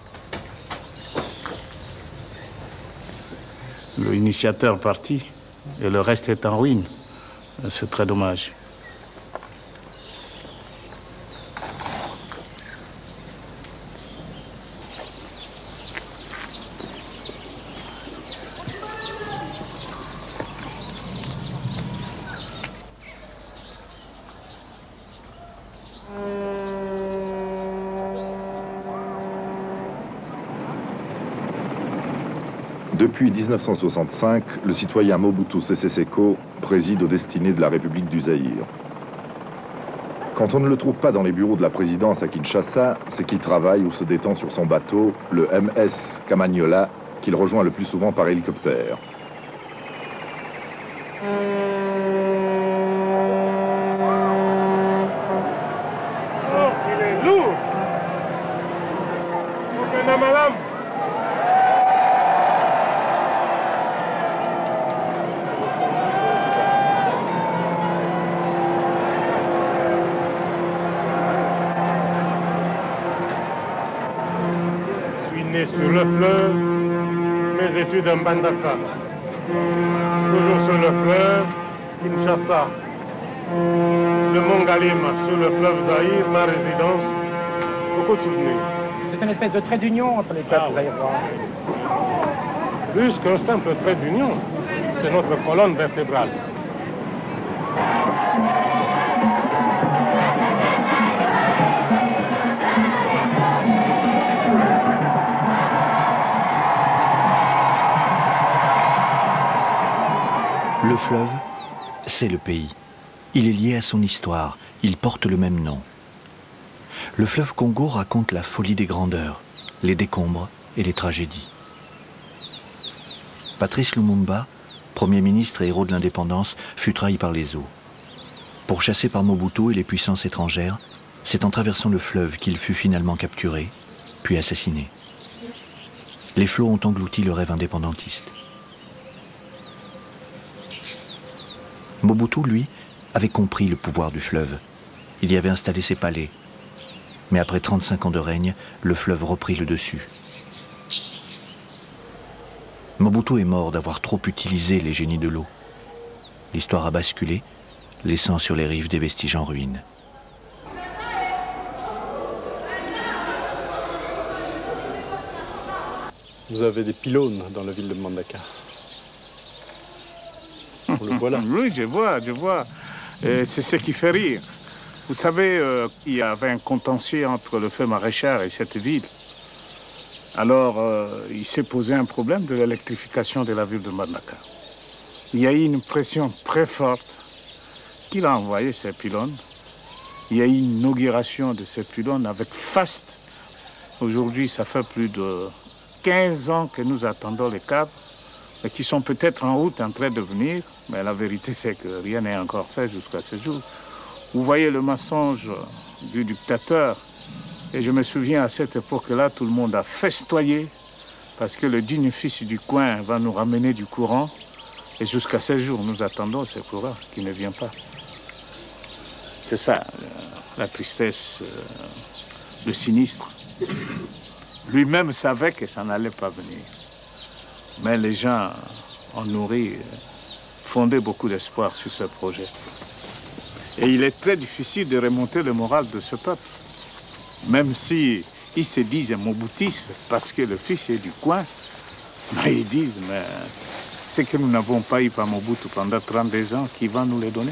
L'initiateur parti et le reste est en ruine. C'est très dommage. Depuis 1965, le citoyen Mobutu Sese Seko préside aux destinées de la République du Zaïre. Quand on ne le trouve pas dans les bureaux de la présidence à Kinshasa, c'est qu'il travaille ou se détend sur son bateau, le MS Camagnola, qu'il rejoint le plus souvent par hélicoptère. Oh, il est lourd! Sur le fleuve, mes études en Mbandaka. Toujours sur le fleuve, Kinshasa. Le Mont Galima, sur le fleuve Zaïre, ma résidence. Beaucoup de souvenirs. C'est une espèce de trait d'union entre les peuples zaïrois. Plus qu'un simple trait d'union, c'est notre colonne vertébrale. Le fleuve, c'est le pays. Il est lié à son histoire, il porte le même nom. Le fleuve Congo raconte la folie des grandeurs, les décombres et les tragédies. Patrice Lumumba, Premier ministre et héros de l'indépendance, fut trahi par les eaux. Pourchassé par Mobutu et les puissances étrangères, c'est en traversant le fleuve qu'il fut finalement capturé, puis assassiné. Les flots ont englouti le rêve indépendantiste. Mobutu, lui, avait compris le pouvoir du fleuve. Il y avait installé ses palais. Mais après 35 ans de règne, le fleuve reprit le dessus. Mobutu est mort d'avoir trop utilisé les génies de l'eau. L'histoire a basculé, laissant sur les rives des vestiges en ruine. Vous avez des pylônes dans la ville de Mbandaka. Le voilà. Oui, je vois. C'est ce qui fait rire. Vous savez, il y avait un contentieux entre le feu maraîchal et cette ville. Alors, il s'est posé un problème de l'électrification de la ville de Mbandaka. Il y a eu une pression très forte qu'il a envoyé ces pylônes. Il y a eu une inauguration de ces pylônes avec faste. Aujourd'hui, ça fait plus de 15 ans que nous attendons les câbles, mais qui sont peut-être en route en train de venir. Mais la vérité, c'est que rien n'est encore fait jusqu'à ce jour. Vous voyez le mensonge du dictateur. Et je me souviens, à cette époque-là, tout le monde a festoyé parce que le digne fils du coin va nous ramener du courant. Et jusqu'à ce jour, nous attendons ce courant qui ne vient pas. C'est ça, la tristesse, le sinistre. Lui-même savait que ça n'allait pas venir. Mais les gens ont nourri, fondé beaucoup d'espoir sur ce projet. Et il est très difficile de remonter le moral de ce peuple. Même si ils se disent moboutistes parce que le fils est du coin, mais ils disent, mais ce que nous n'avons pas eu par Mobutu pendant 32 ans, qui va nous les donner?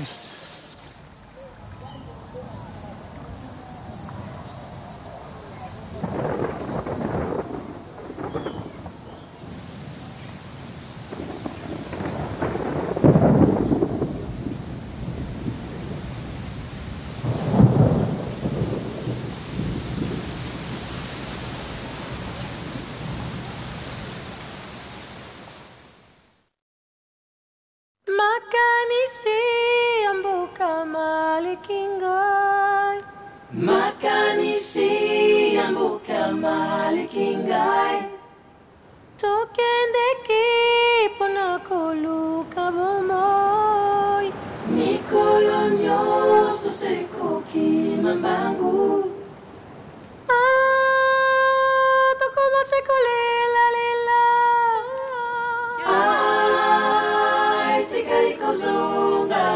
Makanisi ya mboka malikingai tokendeki pona koluka bomoi mikolo nyonso sekoki mambangu tokomase kolelalela etikali kozonga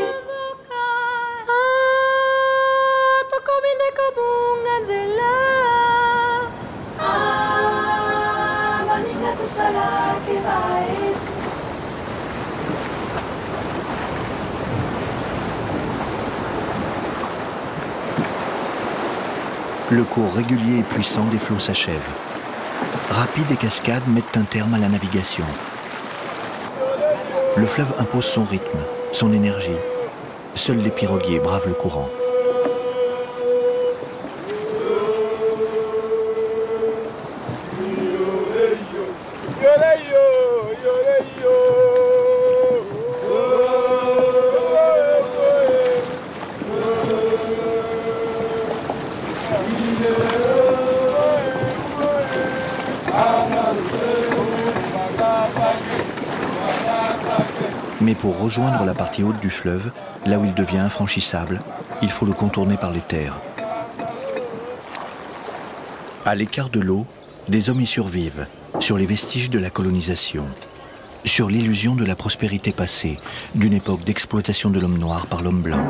Le cours régulier et puissant des flots s'achève. Rapides et cascades mettent un terme à la navigation. Le fleuve impose son rythme, son énergie. Seuls les piroguiers bravent le courant. Mais pour rejoindre la partie haute du fleuve, là où il devient infranchissable, il faut le contourner par les terres. À l'écart de l'eau, des hommes y survivent, sur les vestiges de la colonisation, sur l'illusion de la prospérité passée, d'une époque d'exploitation de l'homme noir par l'homme blanc.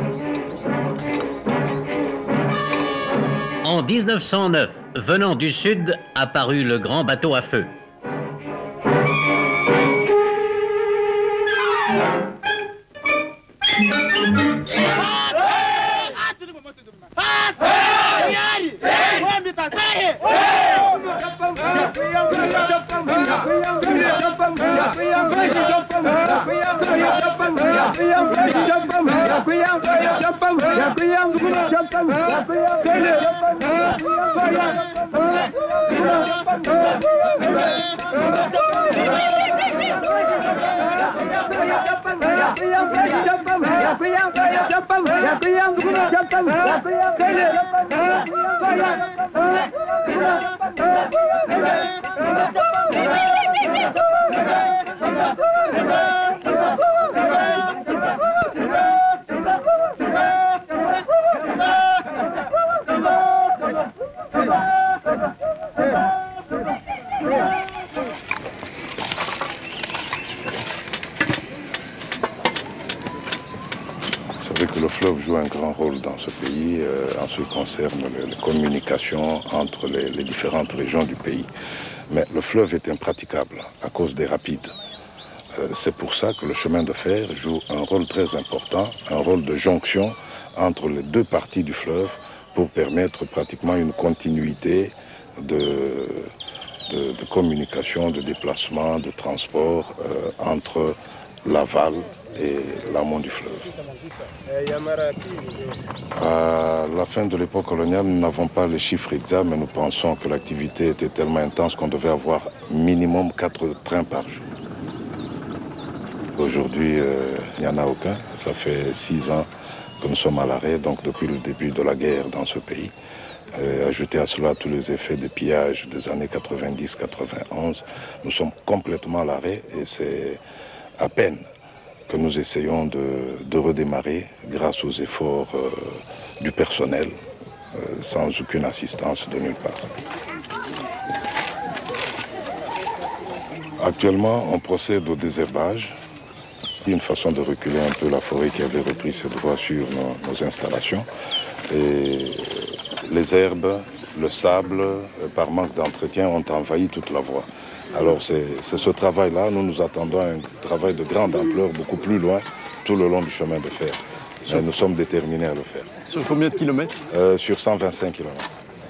En 1909, venant du sud, apparut le grand bateau à feu. Le fleuve joue un grand rôle dans ce pays en ce qui concerne les communications entre les différentes régions du pays. Mais le fleuve est impraticable à cause des rapides. C'est pour ça que le chemin de fer joue un rôle très important, un rôle de jonction entre les deux parties du fleuve pour permettre pratiquement une continuité de communication, de déplacement, de transport entre l'aval et l'amont du fleuve. À la fin de l'époque coloniale, nous n'avons pas les chiffres exacts, mais nous pensons que l'activité était tellement intense qu'on devait avoir minimum 4 trains par jour. Aujourd'hui, il n'y en a aucun. Ça fait 6 ans que nous sommes à l'arrêt, donc depuis le début de la guerre dans ce pays. Ajouter à cela tous les effets de pillage des années 90-91, nous sommes complètement à l'arrêt et c'est à peine que nous essayons de redémarrer grâce aux efforts du personnel, sans aucune assistance de nulle part. Actuellement, on procède au désherbage Une façon de reculer un peu la forêt qui avait repris ses droits sur nos installations. Et les herbes, le sable, par manque d'entretien, ont envahi toute la voie. Alors c'est ce travail-là, nous attendons un travail de grande ampleur, beaucoup plus loin, tout le long du chemin de fer. Et nous sommes déterminés à le faire. Sur combien de kilomètres? Sur 125 kilomètres.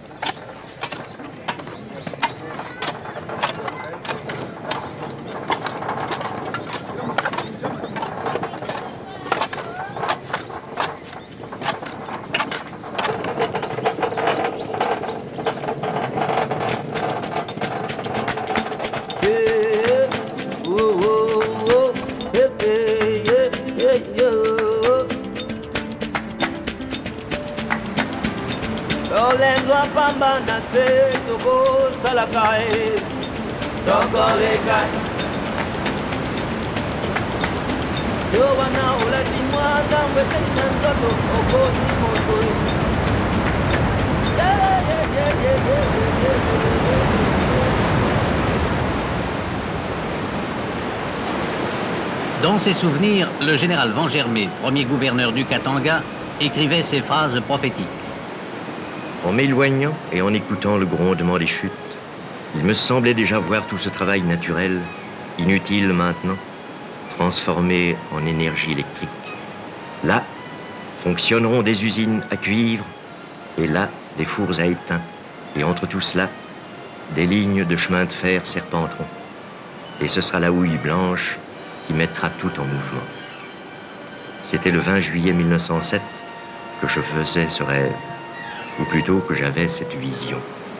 Dans ses souvenirs, le général Vangermé, premier gouverneur du Katanga, écrivait ces phrases prophétiques. En m'éloignant et en écoutant le grondement des chutes, il me semblait déjà voir tout ce travail naturel, inutile maintenant, transformé en énergie électrique. Là, fonctionneront des usines à cuivre, et là, des fours à étain. Et entre tout cela, des lignes de chemin de fer serpenteront. Et ce sera la houille blanche qui mettra tout en mouvement. C'était le 20 juillet 1907 que je faisais ce rêve, ou plutôt que j'avais cette vision.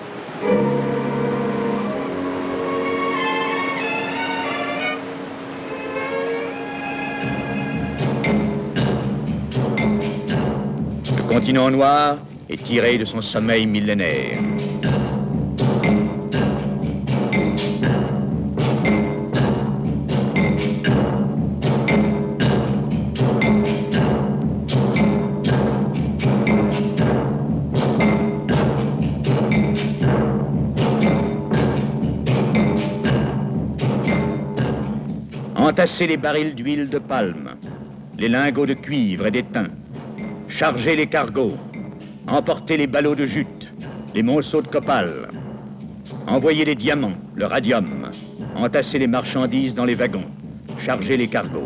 Le continent noir est tiré de son sommeil millénaire. Entasser les barils d'huile de palme, les lingots de cuivre et d'étain, charger les cargos, emporter les ballots de jute, les monceaux de copal, envoyer les diamants, le radium, entasser les marchandises dans les wagons, charger les cargos.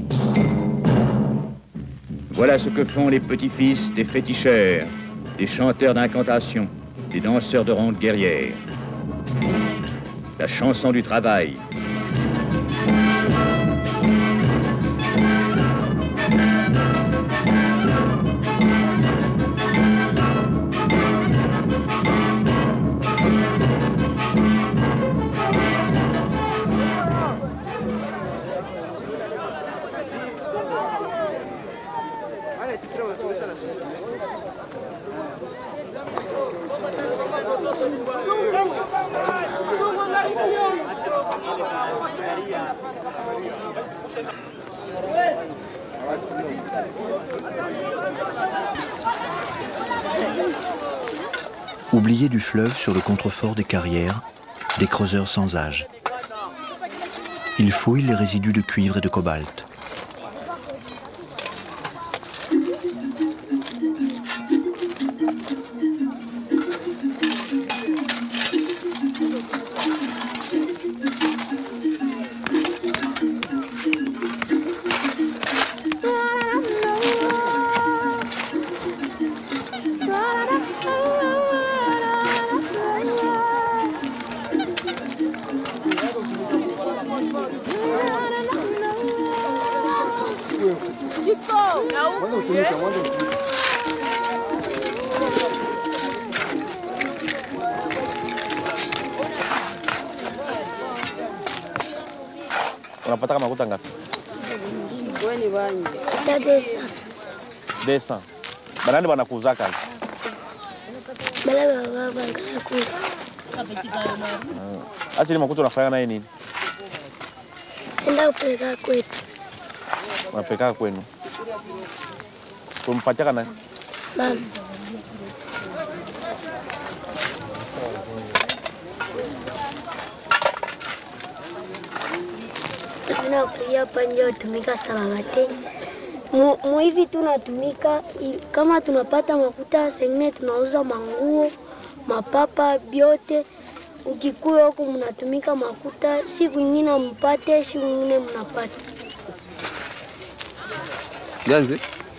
Voilà ce que font les petits-fils des féticheurs, des chanteurs d'incantation, des danseurs de ronde guerrière. La chanson du travail. Oubliés du fleuve sur le contrefort des carrières, des creuseurs sans âge. Ils fouillent les résidus de cuivre et de cobalt. Unapataka makuta ngapi? Weni banye. Hata 200. Banani banakuzaka? Bala baba bangala kula. Asili makuta unafanya naye nini? Enda kupeleka kwetu. Unapeleka kwenu. Kumpatia kana? Mama. Mina kuya panja tumika salabate. Muivi tunatumika kama tunapata makuta sengine tunauza manguo, mapapa, biote. Ukikuya huku mnatumika makuta, siku nyingine mpate, siku nyingine mnapata. Ganze.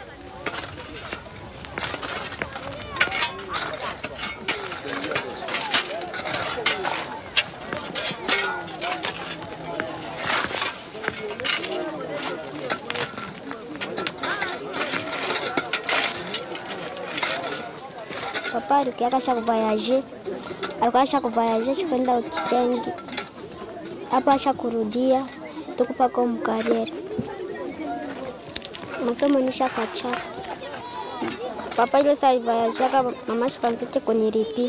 Papa alikuwa kasha kuvoyager. Alikuwa kasha kuvoyager kwenda Kisengi. Hapa asha kurudia tukupa kwa mkariera. Masomo nisha kacha. Papa ile saa voyager kama mama shikanzote kwenye ripi.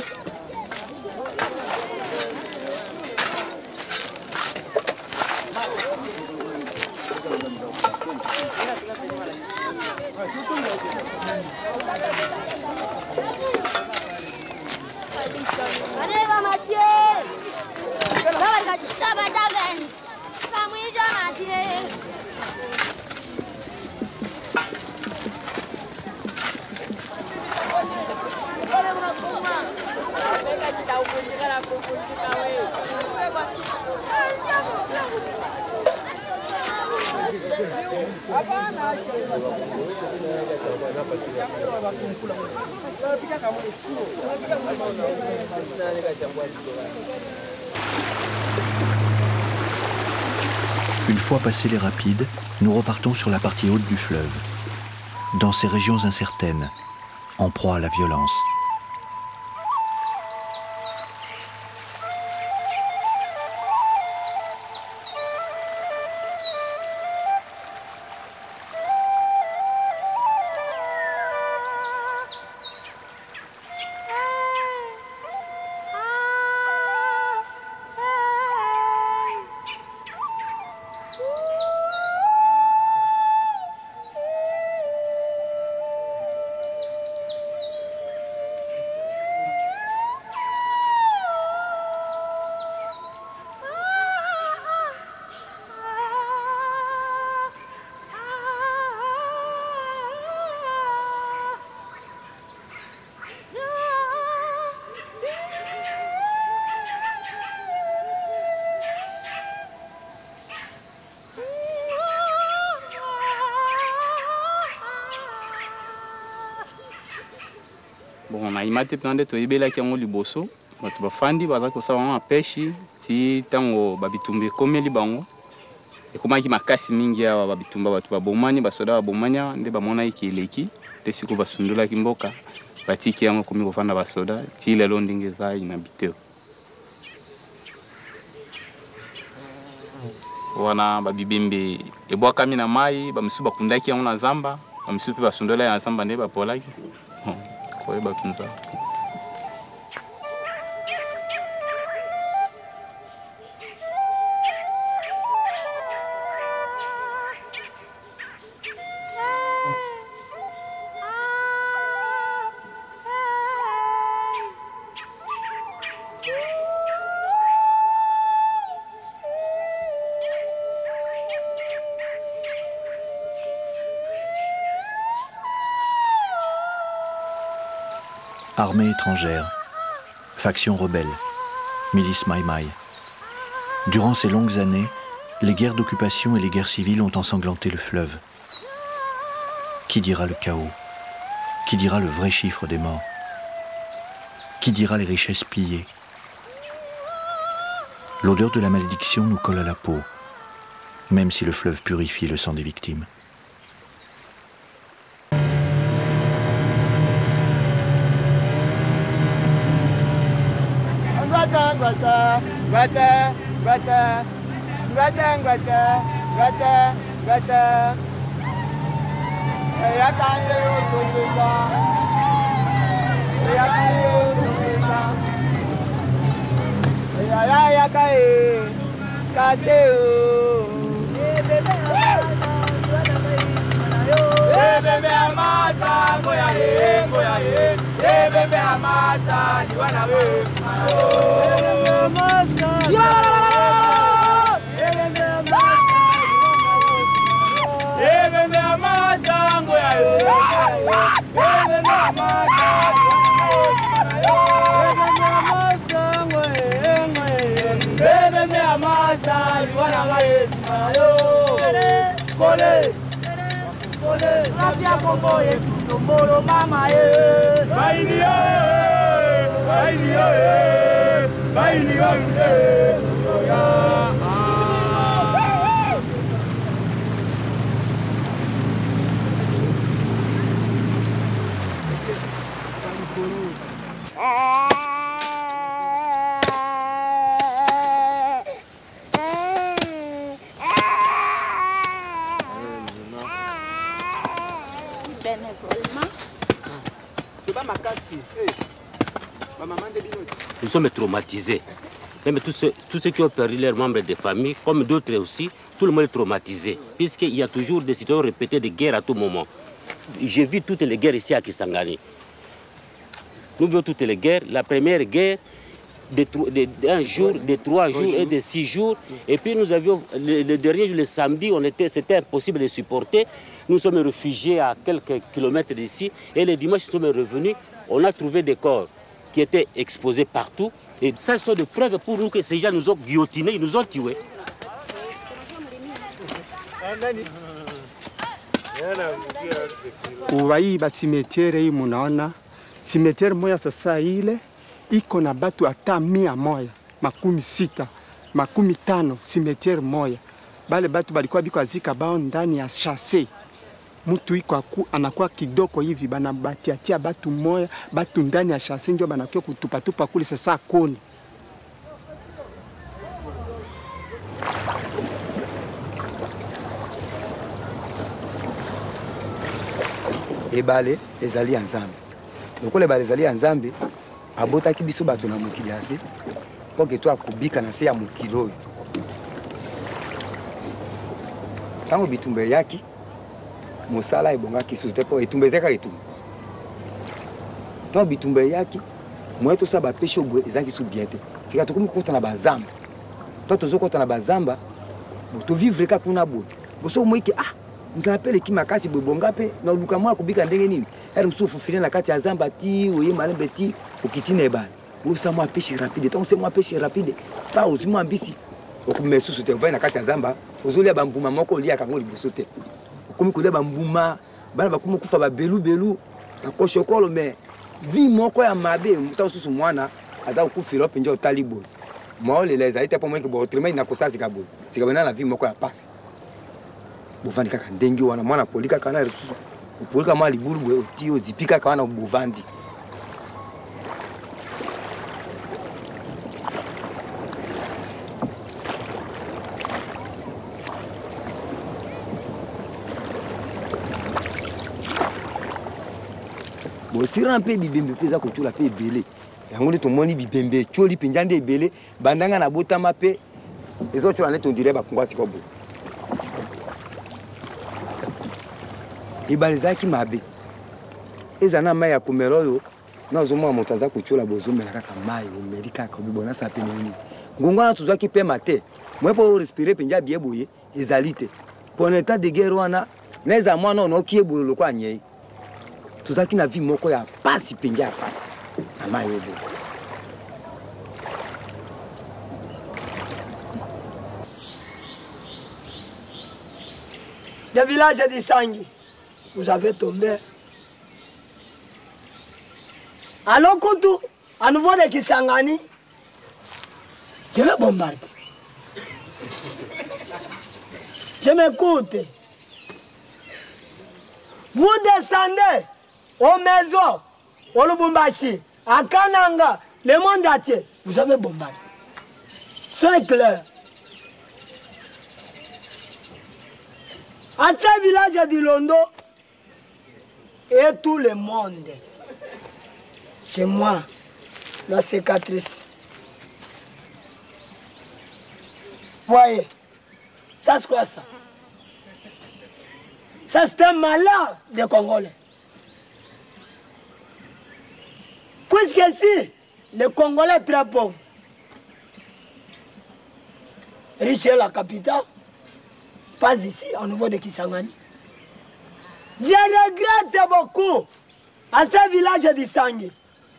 Une fois passés les rapides, nous repartons sur la partie haute du fleuve, dans ces régions incertaines, en proie à la violence. Bon, na imate pande to ibela ki ngo liboso, batu bafandi baza ko sawa peshi ti tango babitumbe komeli bango. E komaki makasi mingi ya babitumba batu babomani basoda babomanya nde bamona ikileki te siku basundula kimboka batiki yango komi kofanda basoda ti lelo ndinge za inabiteo. Wana babibembe ebwaka mina mai bamisu bakundaki yango na zamba bamisu pe basundula ya zamba nde bapolaki. Kwa bakinza. Armée étrangère, faction rebelle, milice Maï-Maï. Durant ces longues années, les guerres d'occupation et les guerres civiles ont ensanglanté le fleuve. Qui dira le chaos? Qui dira le vrai chiffre des morts? Qui dira les richesses pillées? L'odeur de la malédiction nous colle à la peau, même si le fleuve purifie le sang des victimes. Guata, guata, guata, guata, guata, guata, guata. Ya kande o soteka, ya kande o soteka, ya kae, kate o. Bebe amasa, goya ye, bebe amasa, diwana we. Bebe amasa, Nous sommes traumatisés. Même tous ceux qui ont perdu leurs membres de famille, comme d'autres aussi, tout le monde est traumatisé. Puisqu'il y a toujours des situations répétées de guerre à tout moment. J'ai vu toutes les guerres ici à Kisangani. Nous voyons toutes les guerres. La première guerre, d'un jour, de 3 jours et de 6 jours. Et puis nous avions, le dernier jour, le samedi, c'était impossible de supporter. Nous sommes réfugiés à quelques kilomètres d'ici. Et le dimanche, nous sommes revenus. On a trouvé des corps qui étaient exposés partout. Et ça, ce sont des preuves pour nous que ces gens nous ont guillotinés, ils nous ont tués. Uwai ba cimetière hii munaona cimetière moja sasa ile iko na batu hata 100, 60, 50 cimetière moja. Bale batu balikuwa biko azika bao ndani ya chasse. Mtu iko anakuwa kidoko hivi bana batiatia batu moja, batu ndani ya chasse ndio banakuwa kutupatupa kule sasa koni. Ebale ezali ensemble. Donc les balles ezali ensemble abotaki biso bato na mokili ase pour que toi kubika na se ya mokilo. Tango bitumbe yaki mosala ebongaki soute po etumbezeka etumba. Tango bitumbe yaki moyeto sa ba pêche obwe ezaki sou biente. Sika tokomi kota na bazamba. Toi tozo kota na bazamba bo to vivre ka kuna bo. Bo so moiki nous appelle qui makasi bobonga pe na luka mwa kubika ndenge nini eri msufu file na kati ya zamba ti oye malembe ti okitine ebale osa mwa pêche rapide tant c'est mwa pêche rapide pa ozimo ambisi okumesu sote vai na kati ya zamba ozolia bambuma moko lia kango liboso te okomi kolia bambuma bana bakomi kufa ba belu na koshokolo mais vi moko ya mabe muta susu mwana aza okufilo penja otalibo mo les aite po mwenke bo autrement na kosasi kabo sikabana la vi moko ya passe bovandi kaka ndenge wana mwana polika kana resusu polika mwa libulu bwe oti ozipika kana bovandi bo sira mpe bibembe peza ko tula pe belé yango ndi tomoni bibembe tcholi pinja nde belé bandanga na botama pe ezo tula ne tondire ba kungwa sikobo ibalizaki mabe ezana mai ya kumelo yo nazo moto aza kuchula bozomela kaka mai omeli kaka obibona sape nini ngongwana tuzaki pe mate mwepo respirer penja bieboye ezalite pour l'état de guerre wana neza mwana ono kiebo lokwa nyei tuzaki na vie moko ya pasi penja ya pasi na mai obo le village de Sangi. Vous avez tombé. Alors, Koutou, à nouveau de Kisangani, je vais bombarder. Je m'écoute. Vous descendez aux maisons, au Lubumbashi, à Kananga, le monde entier. Vous avez bombardé. Soyez clair. À ce village de Londo, et tout le monde, c'est moi, la cicatrice. Voyez, ça c'est quoi ça? Ça c'est un malheur des Congolais. Puisque si le Congolais est très pauvre, riche est la capitale, pas ici, au niveau de Kisangani. Je regrette beaucoup à ce village d'Issangui.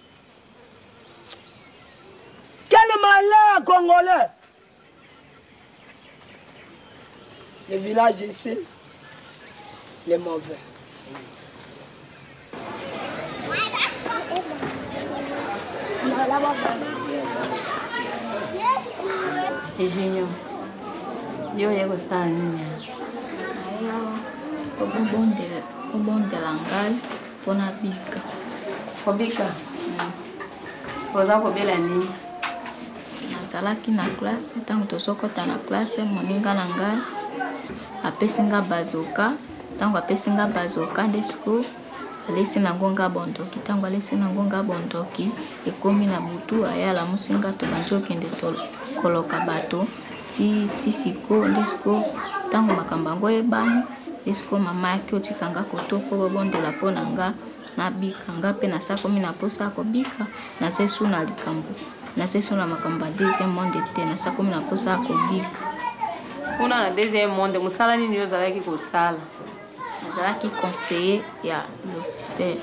Quel malheur congolais! Le village ici, les mauvais. Junior, yo yeko saa nini? Kobondela ngai mpona bika. Kobika? Oza kobela nini? Nazalaki na classe, ntango tozokota na classe, moninga na ngai apesi nga bazoka. Ntango apesi nga bazoka nde sikoyo alesi nango nga bondoki. Ntango alesi nango nga bondoki, ekomi na butu aya alamusi nga tobandi okende koloka bato ti sikoyo nde sikoyo ntango makambo yango ebani nde sikoyo mama yaki otika nga koto mpo bobondela mpo na nga nabika. Nga mpe nasakomi na posa ya kobika, naza su na likambo, naza su na makambo ya deuxième monde te, nasakomi na posa ya kobika. Kuna na deuxième monde mosala nini yo ozalaki kosala? Nazalaki conseiller ya Lucifer.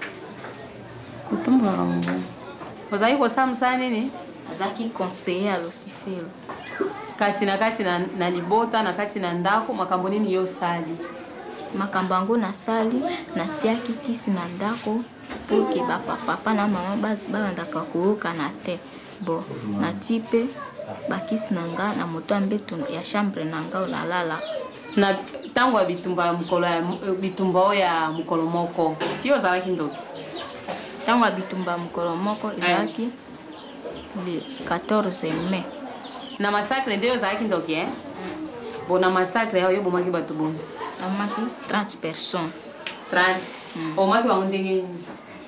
Kotombolaka mongo. Ozalaki kosala mosala nini? Nazalaki conseiller ya Lucifer. Kasi na kati na libota, na kati na ndako, makambo nini yo osali? Makambo yango nasali, natiaki kisi na ndako pour que papa na mama babandaka koyoka na te. Bon, nati mpe bakisi na nga na moto ya mbeto ya chambre na nga olalala. Na ntango ya bitumba oyo ya mokolo moko, si yo ozalaki ndoki? Ntango ya bitumba ya mokolo moko ezalaki le 14 mai. Na massacre nde yo ozalaki ndoki, eh? Bon, na massacre yo bomaki bato boni? Amaki 30 personnes. 30? Omaki bango ndenge nini?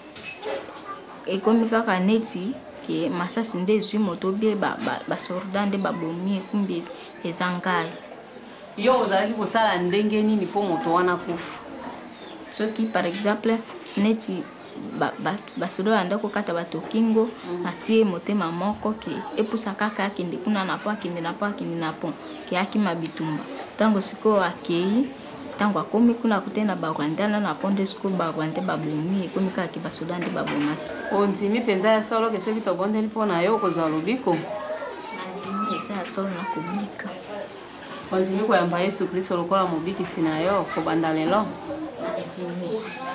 Ekomi kaka neti ke masasi nde ezwi moto bie basorda nde babomi ekumbi eza ngai. Yo ozalaki kosala ndenge nini mpo moto wana kufa? Soki par exemple neti basoda banda kokata bato kingo atie motema moko ke epusa kaka akende kuna na po akende na po akende na po ke akima bitumba. Ntango sikoyo akei ntango akomi kuna kutena barwandana na po nde sikoyo barwande babomi ekomi kaka ke basoda nde babomaki. Ondimi mpenza ya solo ke soki tobondeli mpo na yo kozwa lobiko? Ondimi eza ya solo na kobika. Ondimi koyamba Yesu Kristo lokola mobikisi na yo kobanda lelo? Ondimi.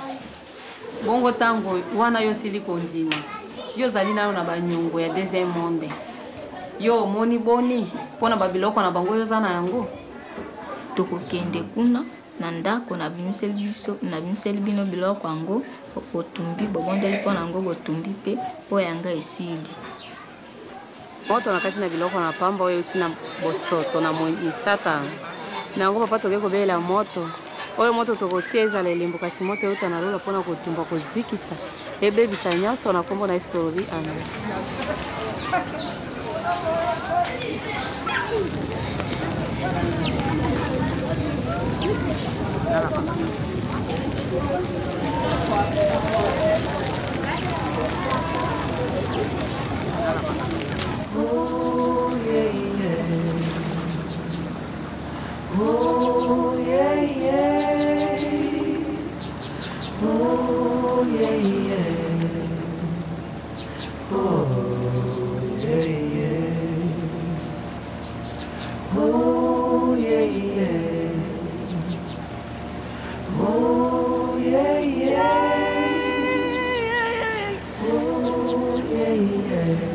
Bongo tango wana yo sili kondima, yo zali nayo na banyongo ya deuxième monde. Yo moni boni pona babiloko na bango yo za na yango? Tokokende kuna na ndako na bimiseli bino biloko yango botumbi bobondeli mpo na yango botumbi mpe oyo yanga esili. Moto na kati na biloko na pamba oyo uti na bosoto na misata na yango papa toke kobela moto oyo moto tokotia ezala elembo kasi moto euta na lola mpona kotumba kozikisa ebebisa nyonso na kombo na Yesu tolobi amen. Oh yeah yeah, oh yeah yeah, oh yeah yeah, oh yeah yeah, oh yeah yeah, oh yeah yeah, oh yeah yeah.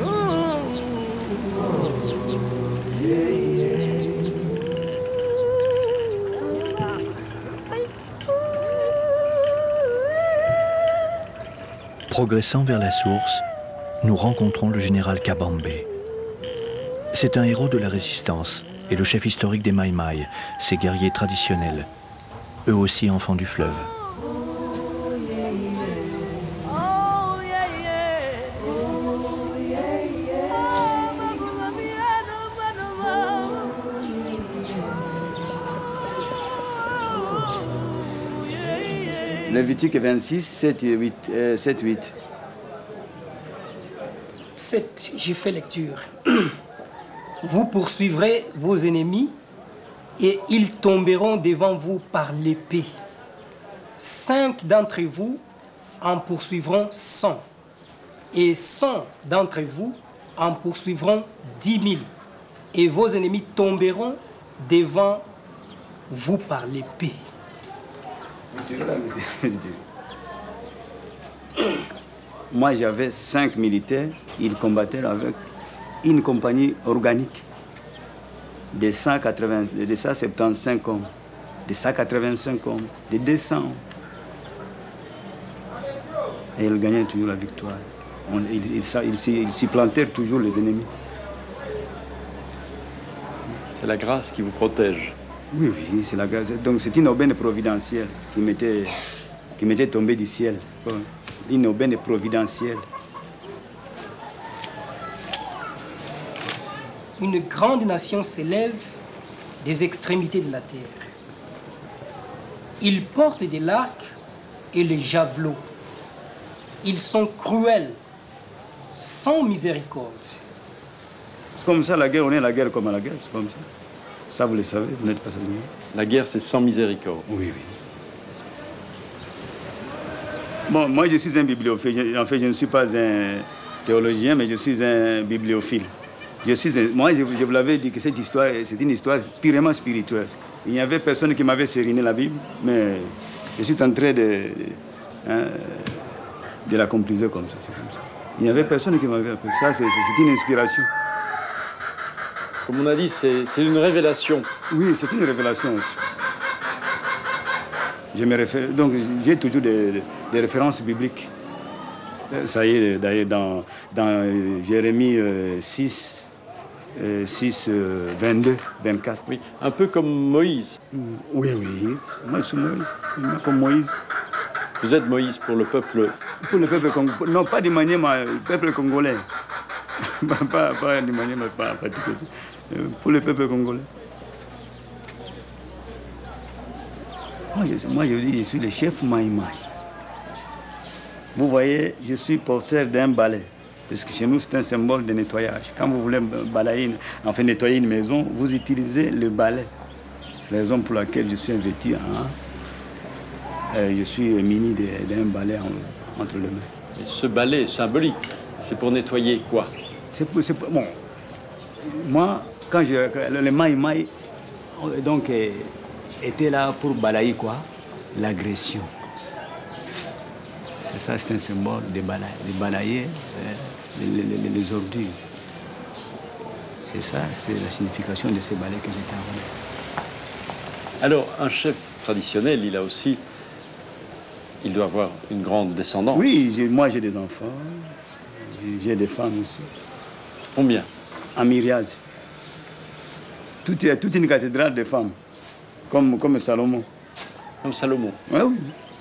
Progressant vers la source, nous rencontrons le général Kabambé. C'est un héros de la résistance et le chef historique des Maïmaï, ces guerriers traditionnels, eux aussi enfants du fleuve. Lévitique 26, 7 et 8. 7, j'ai fait lecture. Vous poursuivrez vos ennemis et ils tomberont devant vous par l'épée. 5 d'entre vous en poursuivront 100, et 100 d'entre vous en poursuivront 10 000, et vos ennemis tomberont devant vous par l'épée. Moi, j'avais 5 militaires. Ils combattaient avec une compagnie organique de 175 hommes, de 185 hommes, de 200 hommes. Et ils gagnaient toujours la victoire. Ils supplantaient toujours les ennemis. C'est la grâce qui vous protège. Oui, oui, c'est la grâce. Donc c'est une aubaine providentielle qui m'était tombée du ciel. Une aubaine providentielle. Une grande nation s'élève des extrémités de la terre. Ils portent des lacs et les javelots. Ils sont cruels, sans miséricorde. C'est comme ça la guerre, on est la guerre comme à la guerre, c'est comme ça. Ça, vous le savez, vous n'êtes pas ça. La guerre, c'est sans miséricorde. Oui, oui. Bon, moi, je suis un bibliophile. En fait, je ne suis pas un théologien, mais je suis un bibliophile. Moi, je vous l'avais dit que cette histoire, c'est une histoire purement spirituelle. Il n'y avait personne qui m'avait sériné la Bible, mais je suis en train de la compiler comme ça, c'est comme ça. Il n'y avait personne qui m'avait appris ça, c'est une inspiration. Comme on a dit, c'est une révélation. Oui, c'est une révélation aussi. Donc j'ai toujours des références bibliques. Ça y est, d'ailleurs, dans Jérémie 6, 22, 24. Oui, un peu comme Moïse. Oui, oui. Moi, je suis Moïse. Comme Moïse. Vous êtes Moïse pour le peuple. Pour le peuple congolais. Non, pas du Maniema, le peuple congolais. pas du Maniema, pas pour le peuple congolais. Moi, je dis, je suis le chef Maïmaï. Vous voyez, je suis porteur d'un balai. Parce que chez nous, c'est un symbole de nettoyage. Quand vous voulez nettoyer une maison, vous utilisez le balai. C'est la raison pour laquelle je suis investi. Je suis muni d'un balai entre les mains. Et ce balai est symbolique. C'est pour nettoyer quoi? Bon, moi, quand le Maïmaï donc était là pour balayer quoi? L'agression. C'est ça, c'est un symbole de balayer les ordures. C'est ça, c'est la signification de ces balais que j'étais envoyé. Alors, un chef traditionnel, il doit avoir une grande descendance. Oui, moi j'ai des enfants, j'ai des femmes aussi. Combien? En myriade. Toute une cathédrale de femmes, comme Salomon. Comme Salomon? Oui, oui.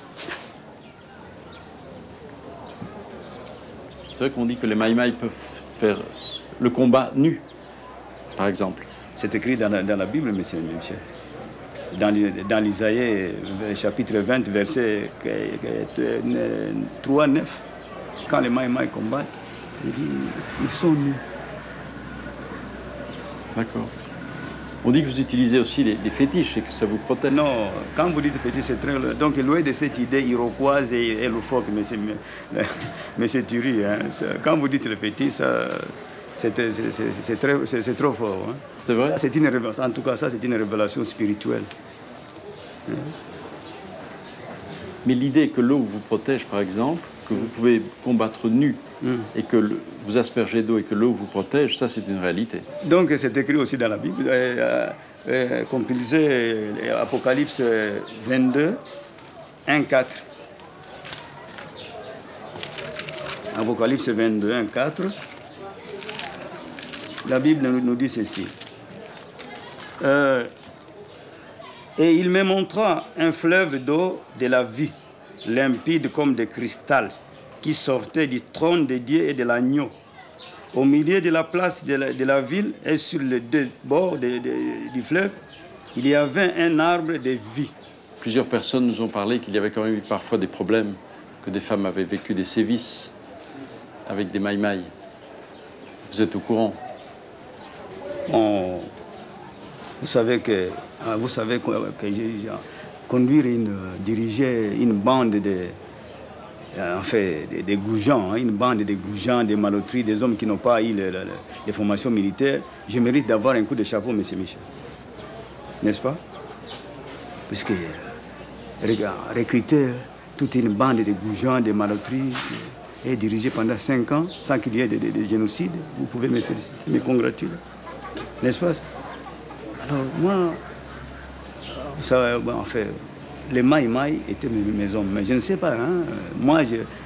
C'est vrai qu'on dit que les Maïmaï peuvent faire le combat nu, par exemple. C'est écrit dans la Bible, monsieur Michel. Dans l'Isaïe, chapitre 20, verset 3, 9, quand les Maïmaï combattent, il dit, ils sont nus. D'accord. On dit que vous utilisez aussi les fétiches et que ça vous protège. Non, quand vous dites fétiche, c'est très... Donc, loin de cette idée iroquoise et loufoque, mais c'est tuerie. Hein. Quand vous dites le fétiche, c'est trop fort. Hein. C'est vrai? C'est une révélation. En tout cas, ça, c'est une révélation spirituelle. Hein. Mais l'idée que l'eau vous protège, par exemple, que vous pouvez combattre nu et que vous aspergez d'eau et que l'eau vous protège, ça, c'est une réalité. Donc, c'est écrit aussi dans la Bible. Compilé Apocalypse 22, 1, 4. Apocalypse 22, 1, 4. La Bible nous dit ceci. Et il me montra un fleuve d'eau de la vie, limpide comme de cristal, qui sortait du trône de Dieu et de l'agneau. Au milieu de la place de la ville et sur les deux bords du fleuve, il y avait un arbre de vie. Plusieurs personnes nous ont parlé qu'il y avait quand même eu parfois des problèmes, que des femmes avaient vécu des sévices avec des maïmaï. Vous êtes au courant? Vous savez que conduire diriger une bande de des goujans, hein, une bande de goujans, des malotries, des hommes qui n'ont pas eu les formations militaires, je mérite d'avoir un coup de chapeau, M. Michel. N'est-ce pas? Puisque recruter toute une bande de goujans, de malotries, et diriger pendant 5 ans sans qu'il y ait de génocide, vous pouvez me féliciter, me congratuler. N'est-ce pas? Alors moi, ça, en fait, les Maï étaient mes hommes, mais je ne sais pas. Hein, moi,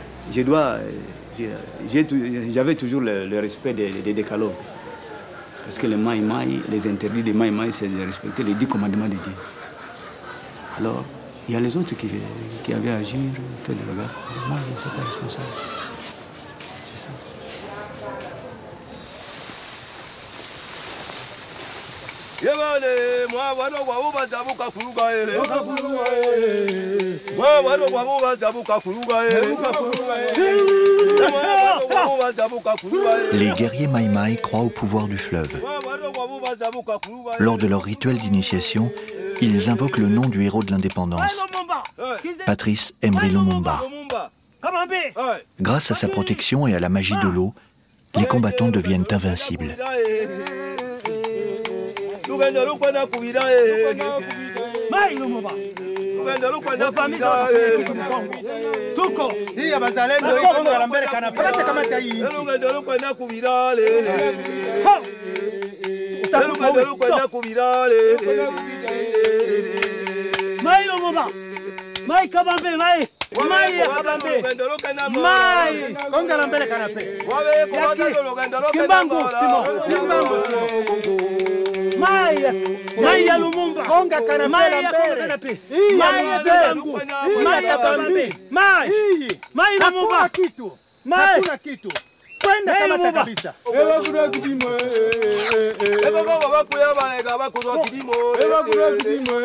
j'avais toujours le respect des décalogues. Parce que les Maï, les interdits des Maï, c'est de respecter les 10 commandements de Dieu. Alors, il y a les autres qui avaient agi, fait le regard. Moi, je ne suis pas responsable. C'est ça. Les guerriers Maï croient au pouvoir du fleuve. Lors de leur rituel d'initiation, ils invoquent le nom du héros de l'indépendance, Patrice Emery Lumumba. Grâce à sa protection et à la magie de l'eau, les combattants deviennent invincibles. Mai kabambe mai mai kabambe mai konga la mbele kanape kimbangu simo mai ya Lumumba konga kanape mbele mai zangu mai kabambe mai Lumumba kitu mai hakuna kitu kwenda kama kabisa ewa kuna kidimo ewa baba kuya balega bakuzwa kidimo ewa kuna kidimo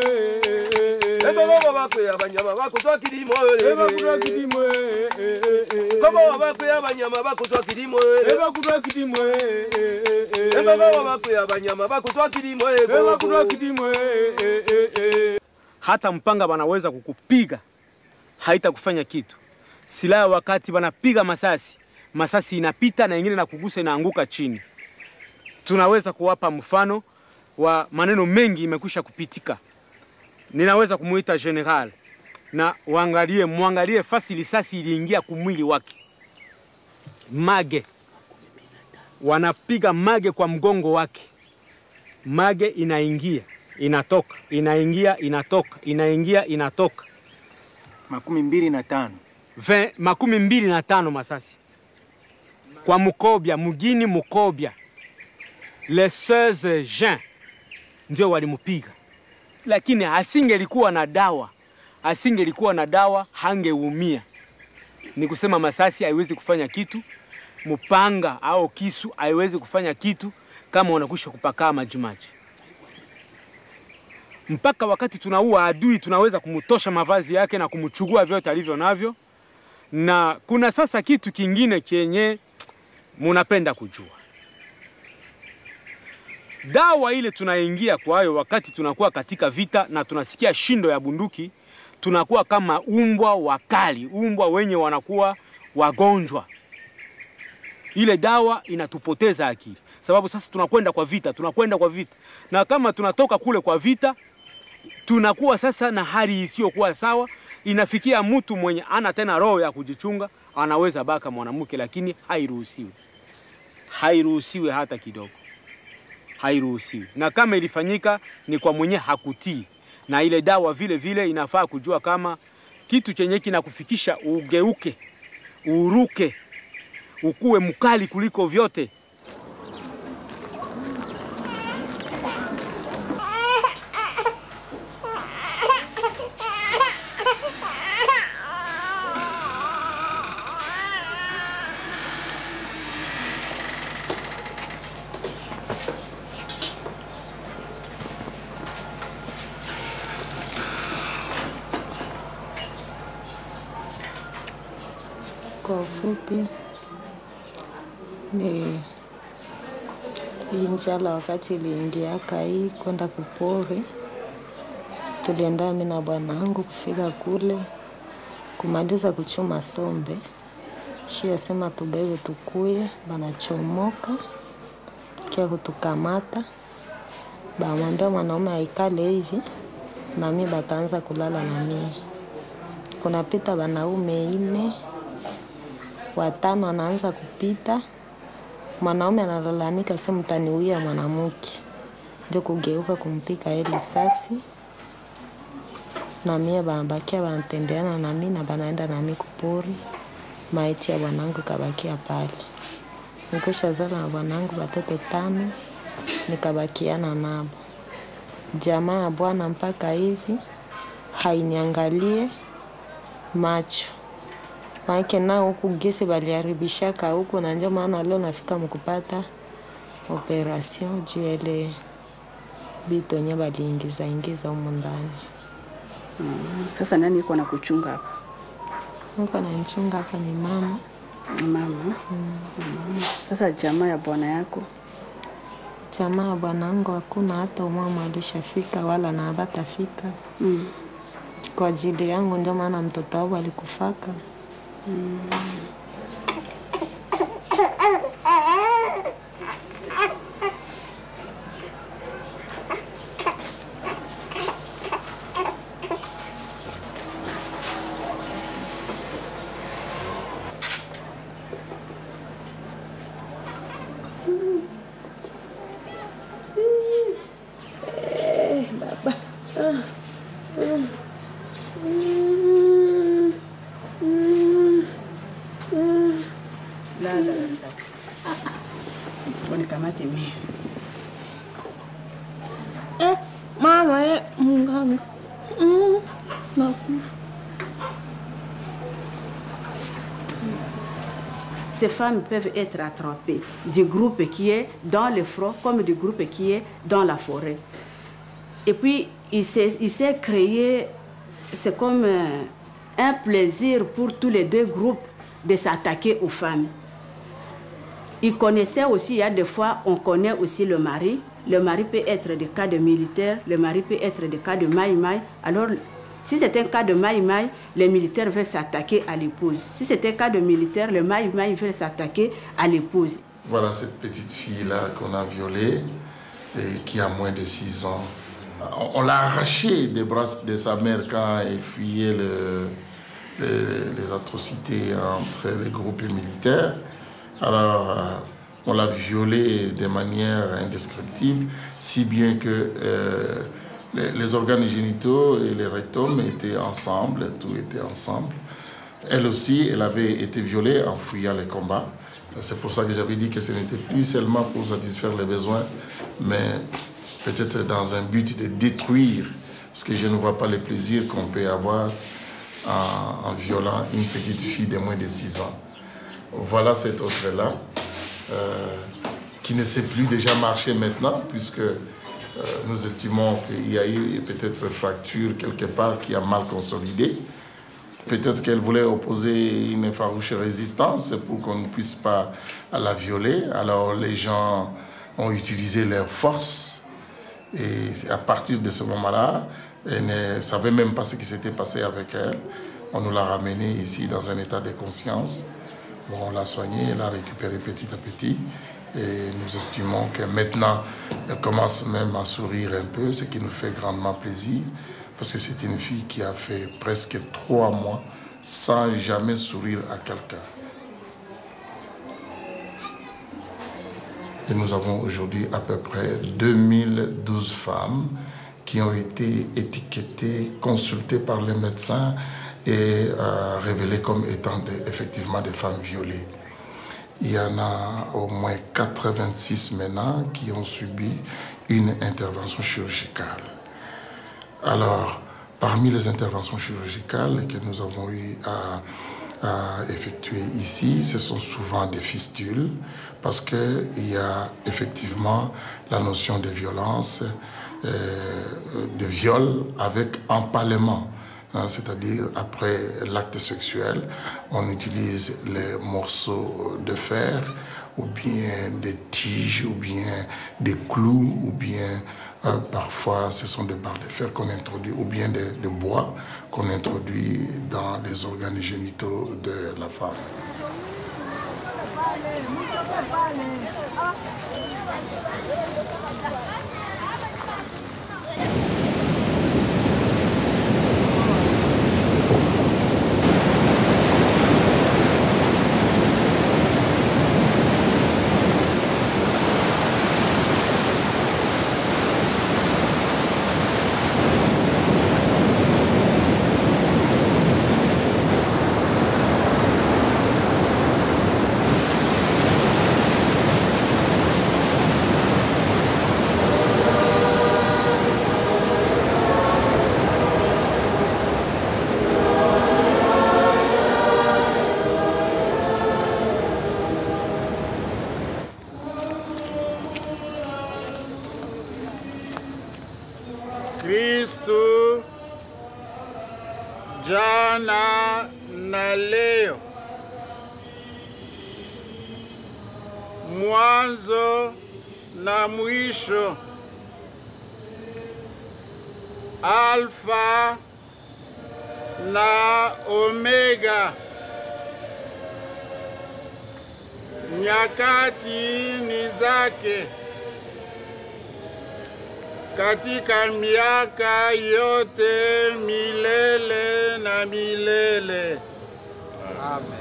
hata mpanga wanaweza kukupiga, haitakufanya kitu. Silaha wakati wanapiga masasi inapita na ingine na kugusa inaanguka chini. Tunaweza kuwapa mfano wa maneno mengi imekwisha kupitika. Ninaweza kumuita general na muangalie fasi risasi iliingia kumwili wake. Mage. Wanapiga mage kwa mgongo wake. Mage inaingia, inatoka, inaingia, inatoka, inaingia, inatoka. 25. 25 masasi. Kwa Mukobya, mugini Mukobya. Les 16 Jean ndio walimupiga. Lakini asingelikuwa na dawa, hangeumia. Ni kusema masasi haiwezi kufanya kitu, mpanga au kisu haiwezi kufanya kitu kama unakwisha kupaka majimaji. Mpaka wakati tunaua adui tunaweza kumutosha mavazi yake na kumchugua vyote alivyo navyo. Na kuna sasa kitu kingine chenye munapenda kujua. Dawa ile tunaingia kwa hayo wakati tunakuwa katika vita na tunasikia shindo ya bunduki, tunakuwa kama umbwa wakali, umbwa wenye wanakuwa wagonjwa. Ile dawa inatupoteza akili. Sababu sasa tunakwenda kwa vita. Na kama tunatoka kule kwa vita, tunakuwa sasa na hali isiyokuwa sawa. Inafikia mtu mwenye ana tena roho ya kujichunga, anaweza baka mwanamke, lakini hairuhusiwi. Hairuhusiwi hata kidogo. Hairuhusiwi. Na kama ilifanyika ni kwa mwenye hakutii. Na ile dawa vile vile inafaa kujua kama kitu chenye kinakufikisha ugeuke, uruke, ukuwe mkali kuliko vyote. Kwa ufupi ni njala wakati iliingia kai kwenda kupori, Tulienda mimi na bwana wangu kufika kule kumaliza kuchuma sombe. Shia sema tubebe tukuye, banachomoka kia kutukamata. Bamwambia mwanaume aikale hivi na mimi bakaanza kulala na mimi. Kunapita wanaume 4, watano wanaanza kupita. Mwanaume analalamika sema mtaniuia mwanamke. Ndio kugeuka kumpika ile risasi. Na mimi babakia banatembeana na mimi na banaenda na mimi kupori. Maiti ya bwanangu kabakia pale. Nikosha zala na bwanangu watoto 5, nikabakiana nabo. Jamaa ya bwana mpaka hivi hainiangalie macho. Maana nao huku gesi baliharibishaka huko na ndio maana leo nafika mkupata operation juu ile bito nye baliingiza huko ndani. Sasa nani yuko na kuchunga hapa? Yuko na nichunga hapa ni mama. Mama. Sasa jamaa ya bwana yako? Jamaa ya bwana wangu hakuna hata mama alishafika wala na abatafika. Kwa ajili yangu ndio maana mtoto wangu alikufaka. Mama, mungame. Ces femmes peuvent être attrapées du groupe qui est dans le front comme du groupe qui est dans la forêt. Et puis, il s'est créé, c'est comme un plaisir pour tous les 2 groupes de s'attaquer aux femmes. Ils connaissaient aussi, il y a des fois, on connaît aussi le mari. Le mari peut être des cas de militaires, le mari peut être des cas de maïmaï. Alors, si c'est un cas de maïmaï, les militaires veulent s'attaquer à l'épouse. Si c'est un cas de militaire, le maïmaï veut s'attaquer à l'épouse. Voilà cette petite fille-là qu'on a violée et qui a moins de 6 ans. On l'a arrachée des bras de sa mère quand elle fuyait les atrocités entre les groupes militaires. Alors, on l'a violée de manière indescriptible, si bien que les organes génitaux et les rectums étaient ensemble, tout était ensemble. Elle aussi, elle avait été violée en fuyant les combats. C'est pour ça que j'avais dit que ce n'était plus seulement pour satisfaire les besoins, mais peut-être dans un but de détruire, parce que je ne vois pas le plaisir qu'on peut avoir en violant une petite fille de moins de 6 ans. Voilà cet autre-là, qui ne sait plus déjà marcher maintenant, puisque nous estimons qu'il y a eu peut-être une fracture quelque part qui a mal consolidé. Peut-être qu'elle voulait opposer une farouche résistance pour qu'on ne puisse pas la violer. Alors les gens ont utilisé leur force. Et à partir de ce moment-là, elle ne savait même pas ce qui s'était passé avec elle. On nous l'a ramenée ici dans un état de conscience. Bon, on l'a soignée, elle l'a récupérée petit à petit. Et nous estimons que maintenant, elle commence même à sourire un peu, ce qui nous fait grandement plaisir. Parce que c'est une fille qui a fait presque 3 mois sans jamais sourire à quelqu'un. Et nous avons aujourd'hui à peu près 2012 femmes qui ont été étiquetées, consultées par les médecins et révélées comme étant effectivement des femmes violées. Il y en a au moins 86 maintenant qui ont subi une intervention chirurgicale. Alors, parmi les interventions chirurgicales que nous avons eu à effectuer ici, ce sont souvent des fistules, parce qu'il y a effectivement la notion de violence, de viol avec empalement. C'est-à-dire, après l'acte sexuel, on utilise les morceaux de fer, ou bien des tiges, ou bien des clous, ou bien Parfois, ce sont des barres de fer qu'on introduit ou bien de bois qu'on introduit dans les organes génitaux de la femme. Kristo jana na leo, mwanzo na mwisho, Alfa na Omega, nyakati ni zake katika miaka yote milele na milele. Amen.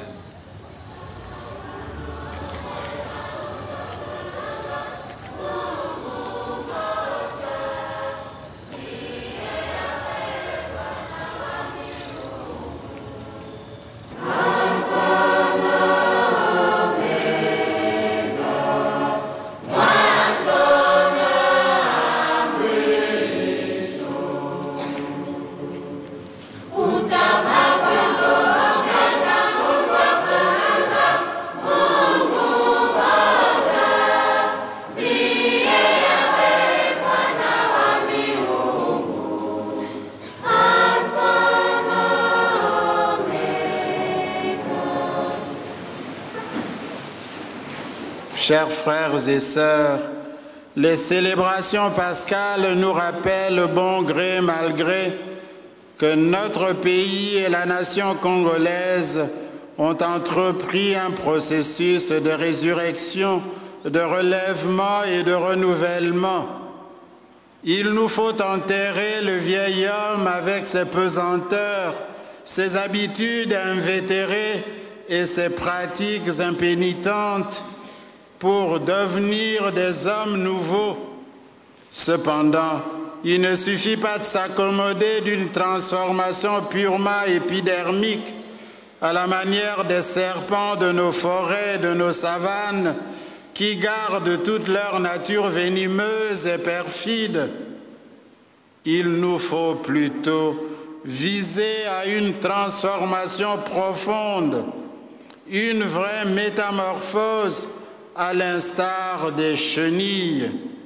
Chers frères et sœurs, les célébrations pascales nous rappellent bon gré mal gré que notre pays et la nation congolaise ont entrepris un processus de résurrection, de relèvement et de renouvellement. Il nous faut enterrer le vieil homme avec ses pesanteurs, ses habitudes invétérées et ses pratiques impénitentes pour devenir des hommes nouveaux. Cependant, il ne suffit pas de s'accommoder d'une transformation purement épidermique à la manière des serpents de nos forêts, de nos savanes, qui gardent toute leur nature venimeuse et perfide. Il nous faut plutôt viser à une transformation profonde, une vraie métamorphose à l'instar des chenilles.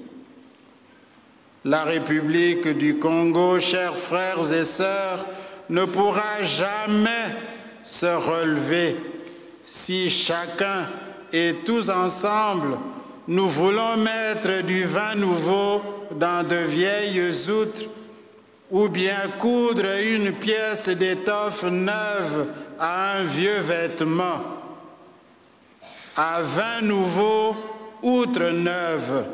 La République du Congo, chers frères et sœurs, ne pourra jamais se relever si chacun et tous ensemble nous voulons mettre du vin nouveau dans de vieilles outres ou bien coudre une pièce d'étoffe neuve à un vieux vêtement. À vin nouveau, outre neuve.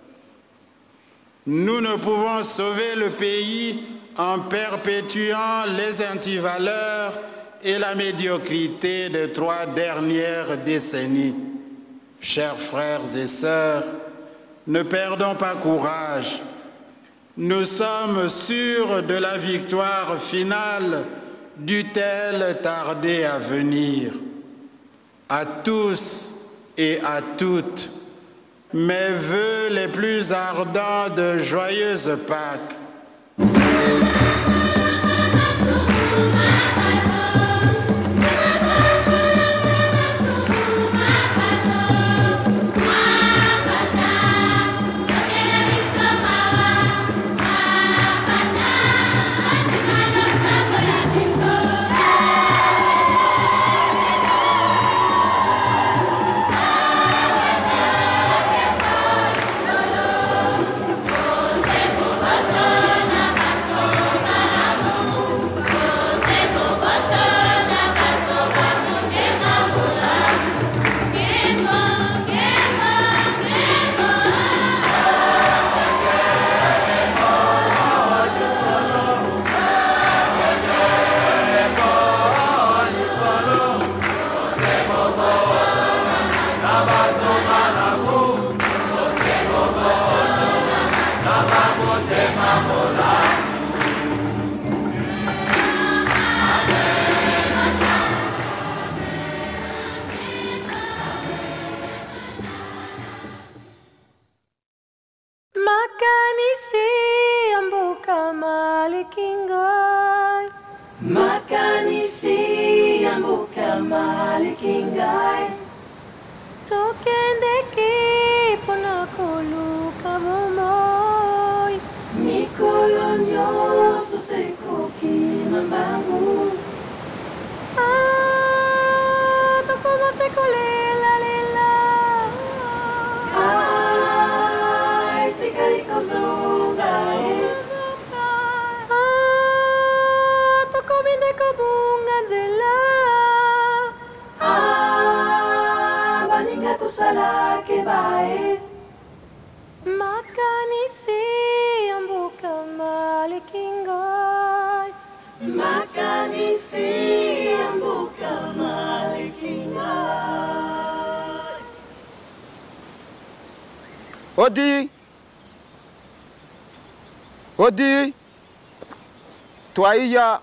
Nous ne pouvons sauver le pays en perpétuant les antivaleurs et la médiocrité des 3 dernières décennies. Chers frères et sœurs, ne perdons pas courage. Nous sommes sûrs de la victoire finale, dût-elle tarder à venir. À tous et à toutes, mes vœux les plus ardents de joyeuses Pâques. Joseph Makanisi yambuka malikingai Tokendeki pona koluka momoy Mikolo nyoso sekoki mambangu Bakoma sekolela lela Ai tikali kozunga Tokomine kabunga nzela Baninga tosala kebae Makanisi yambuka malikingai Makanisi yambuka malikingai Odi! Odi! Twaiya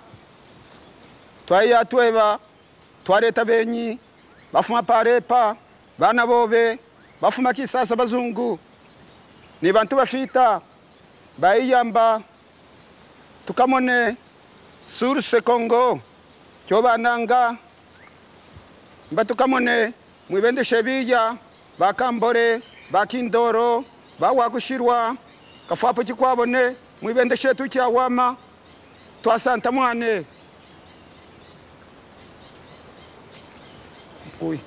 tweva twareta benyi bafuma parepa bana bobe bafuma kisasa bazungu ni bantu bafita baiyamba tukamone source Congo kyobananga mbatukamone mwibende shebiya bakambore bakindoro bawakushirwa kafapo chikwabone mwibende shetu kyawama twasanta mwane Uy.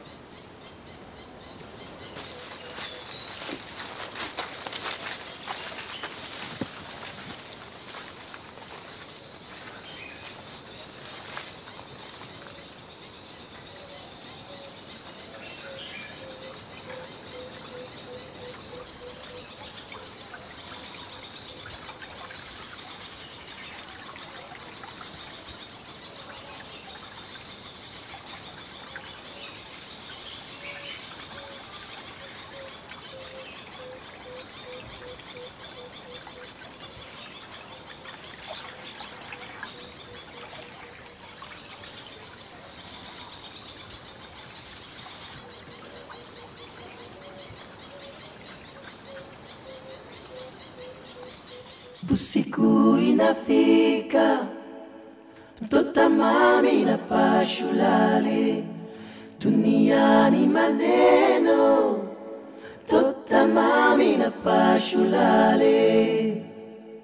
Usiku inafika mtota mami na pashulale duniani maneno mtota mami na pashulale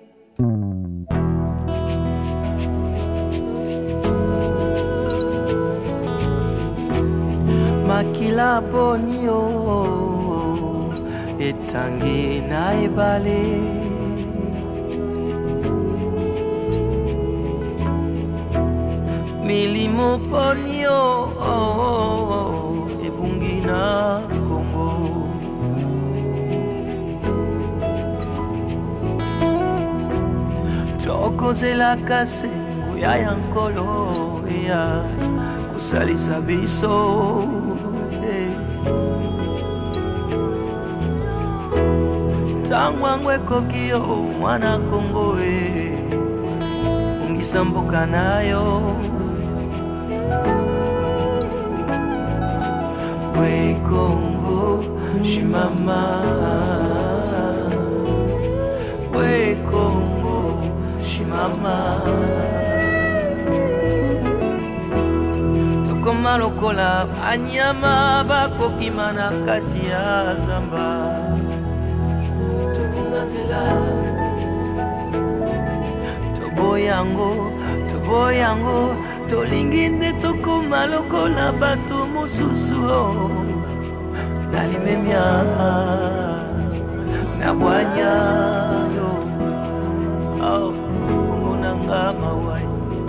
makila ponio etangi na ebale milimo ponio ebungi na Congo tokozelaka sengo ya yankolo ya kosalisa biso ntango yango ekoki yo mwana Congo ungisa mboka nayo We Congo, shimama. We Congo, shimama. Tokoma lokola anyama bakokima na kati ya zamba. Tokunganzela. Toboyango. Tolingi nde tokoma lokola bato mosusu nalimemia nabwanya yo omonanga mawai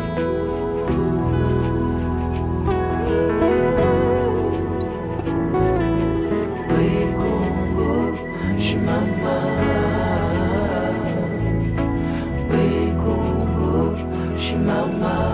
We Congo shimama We Congo shimama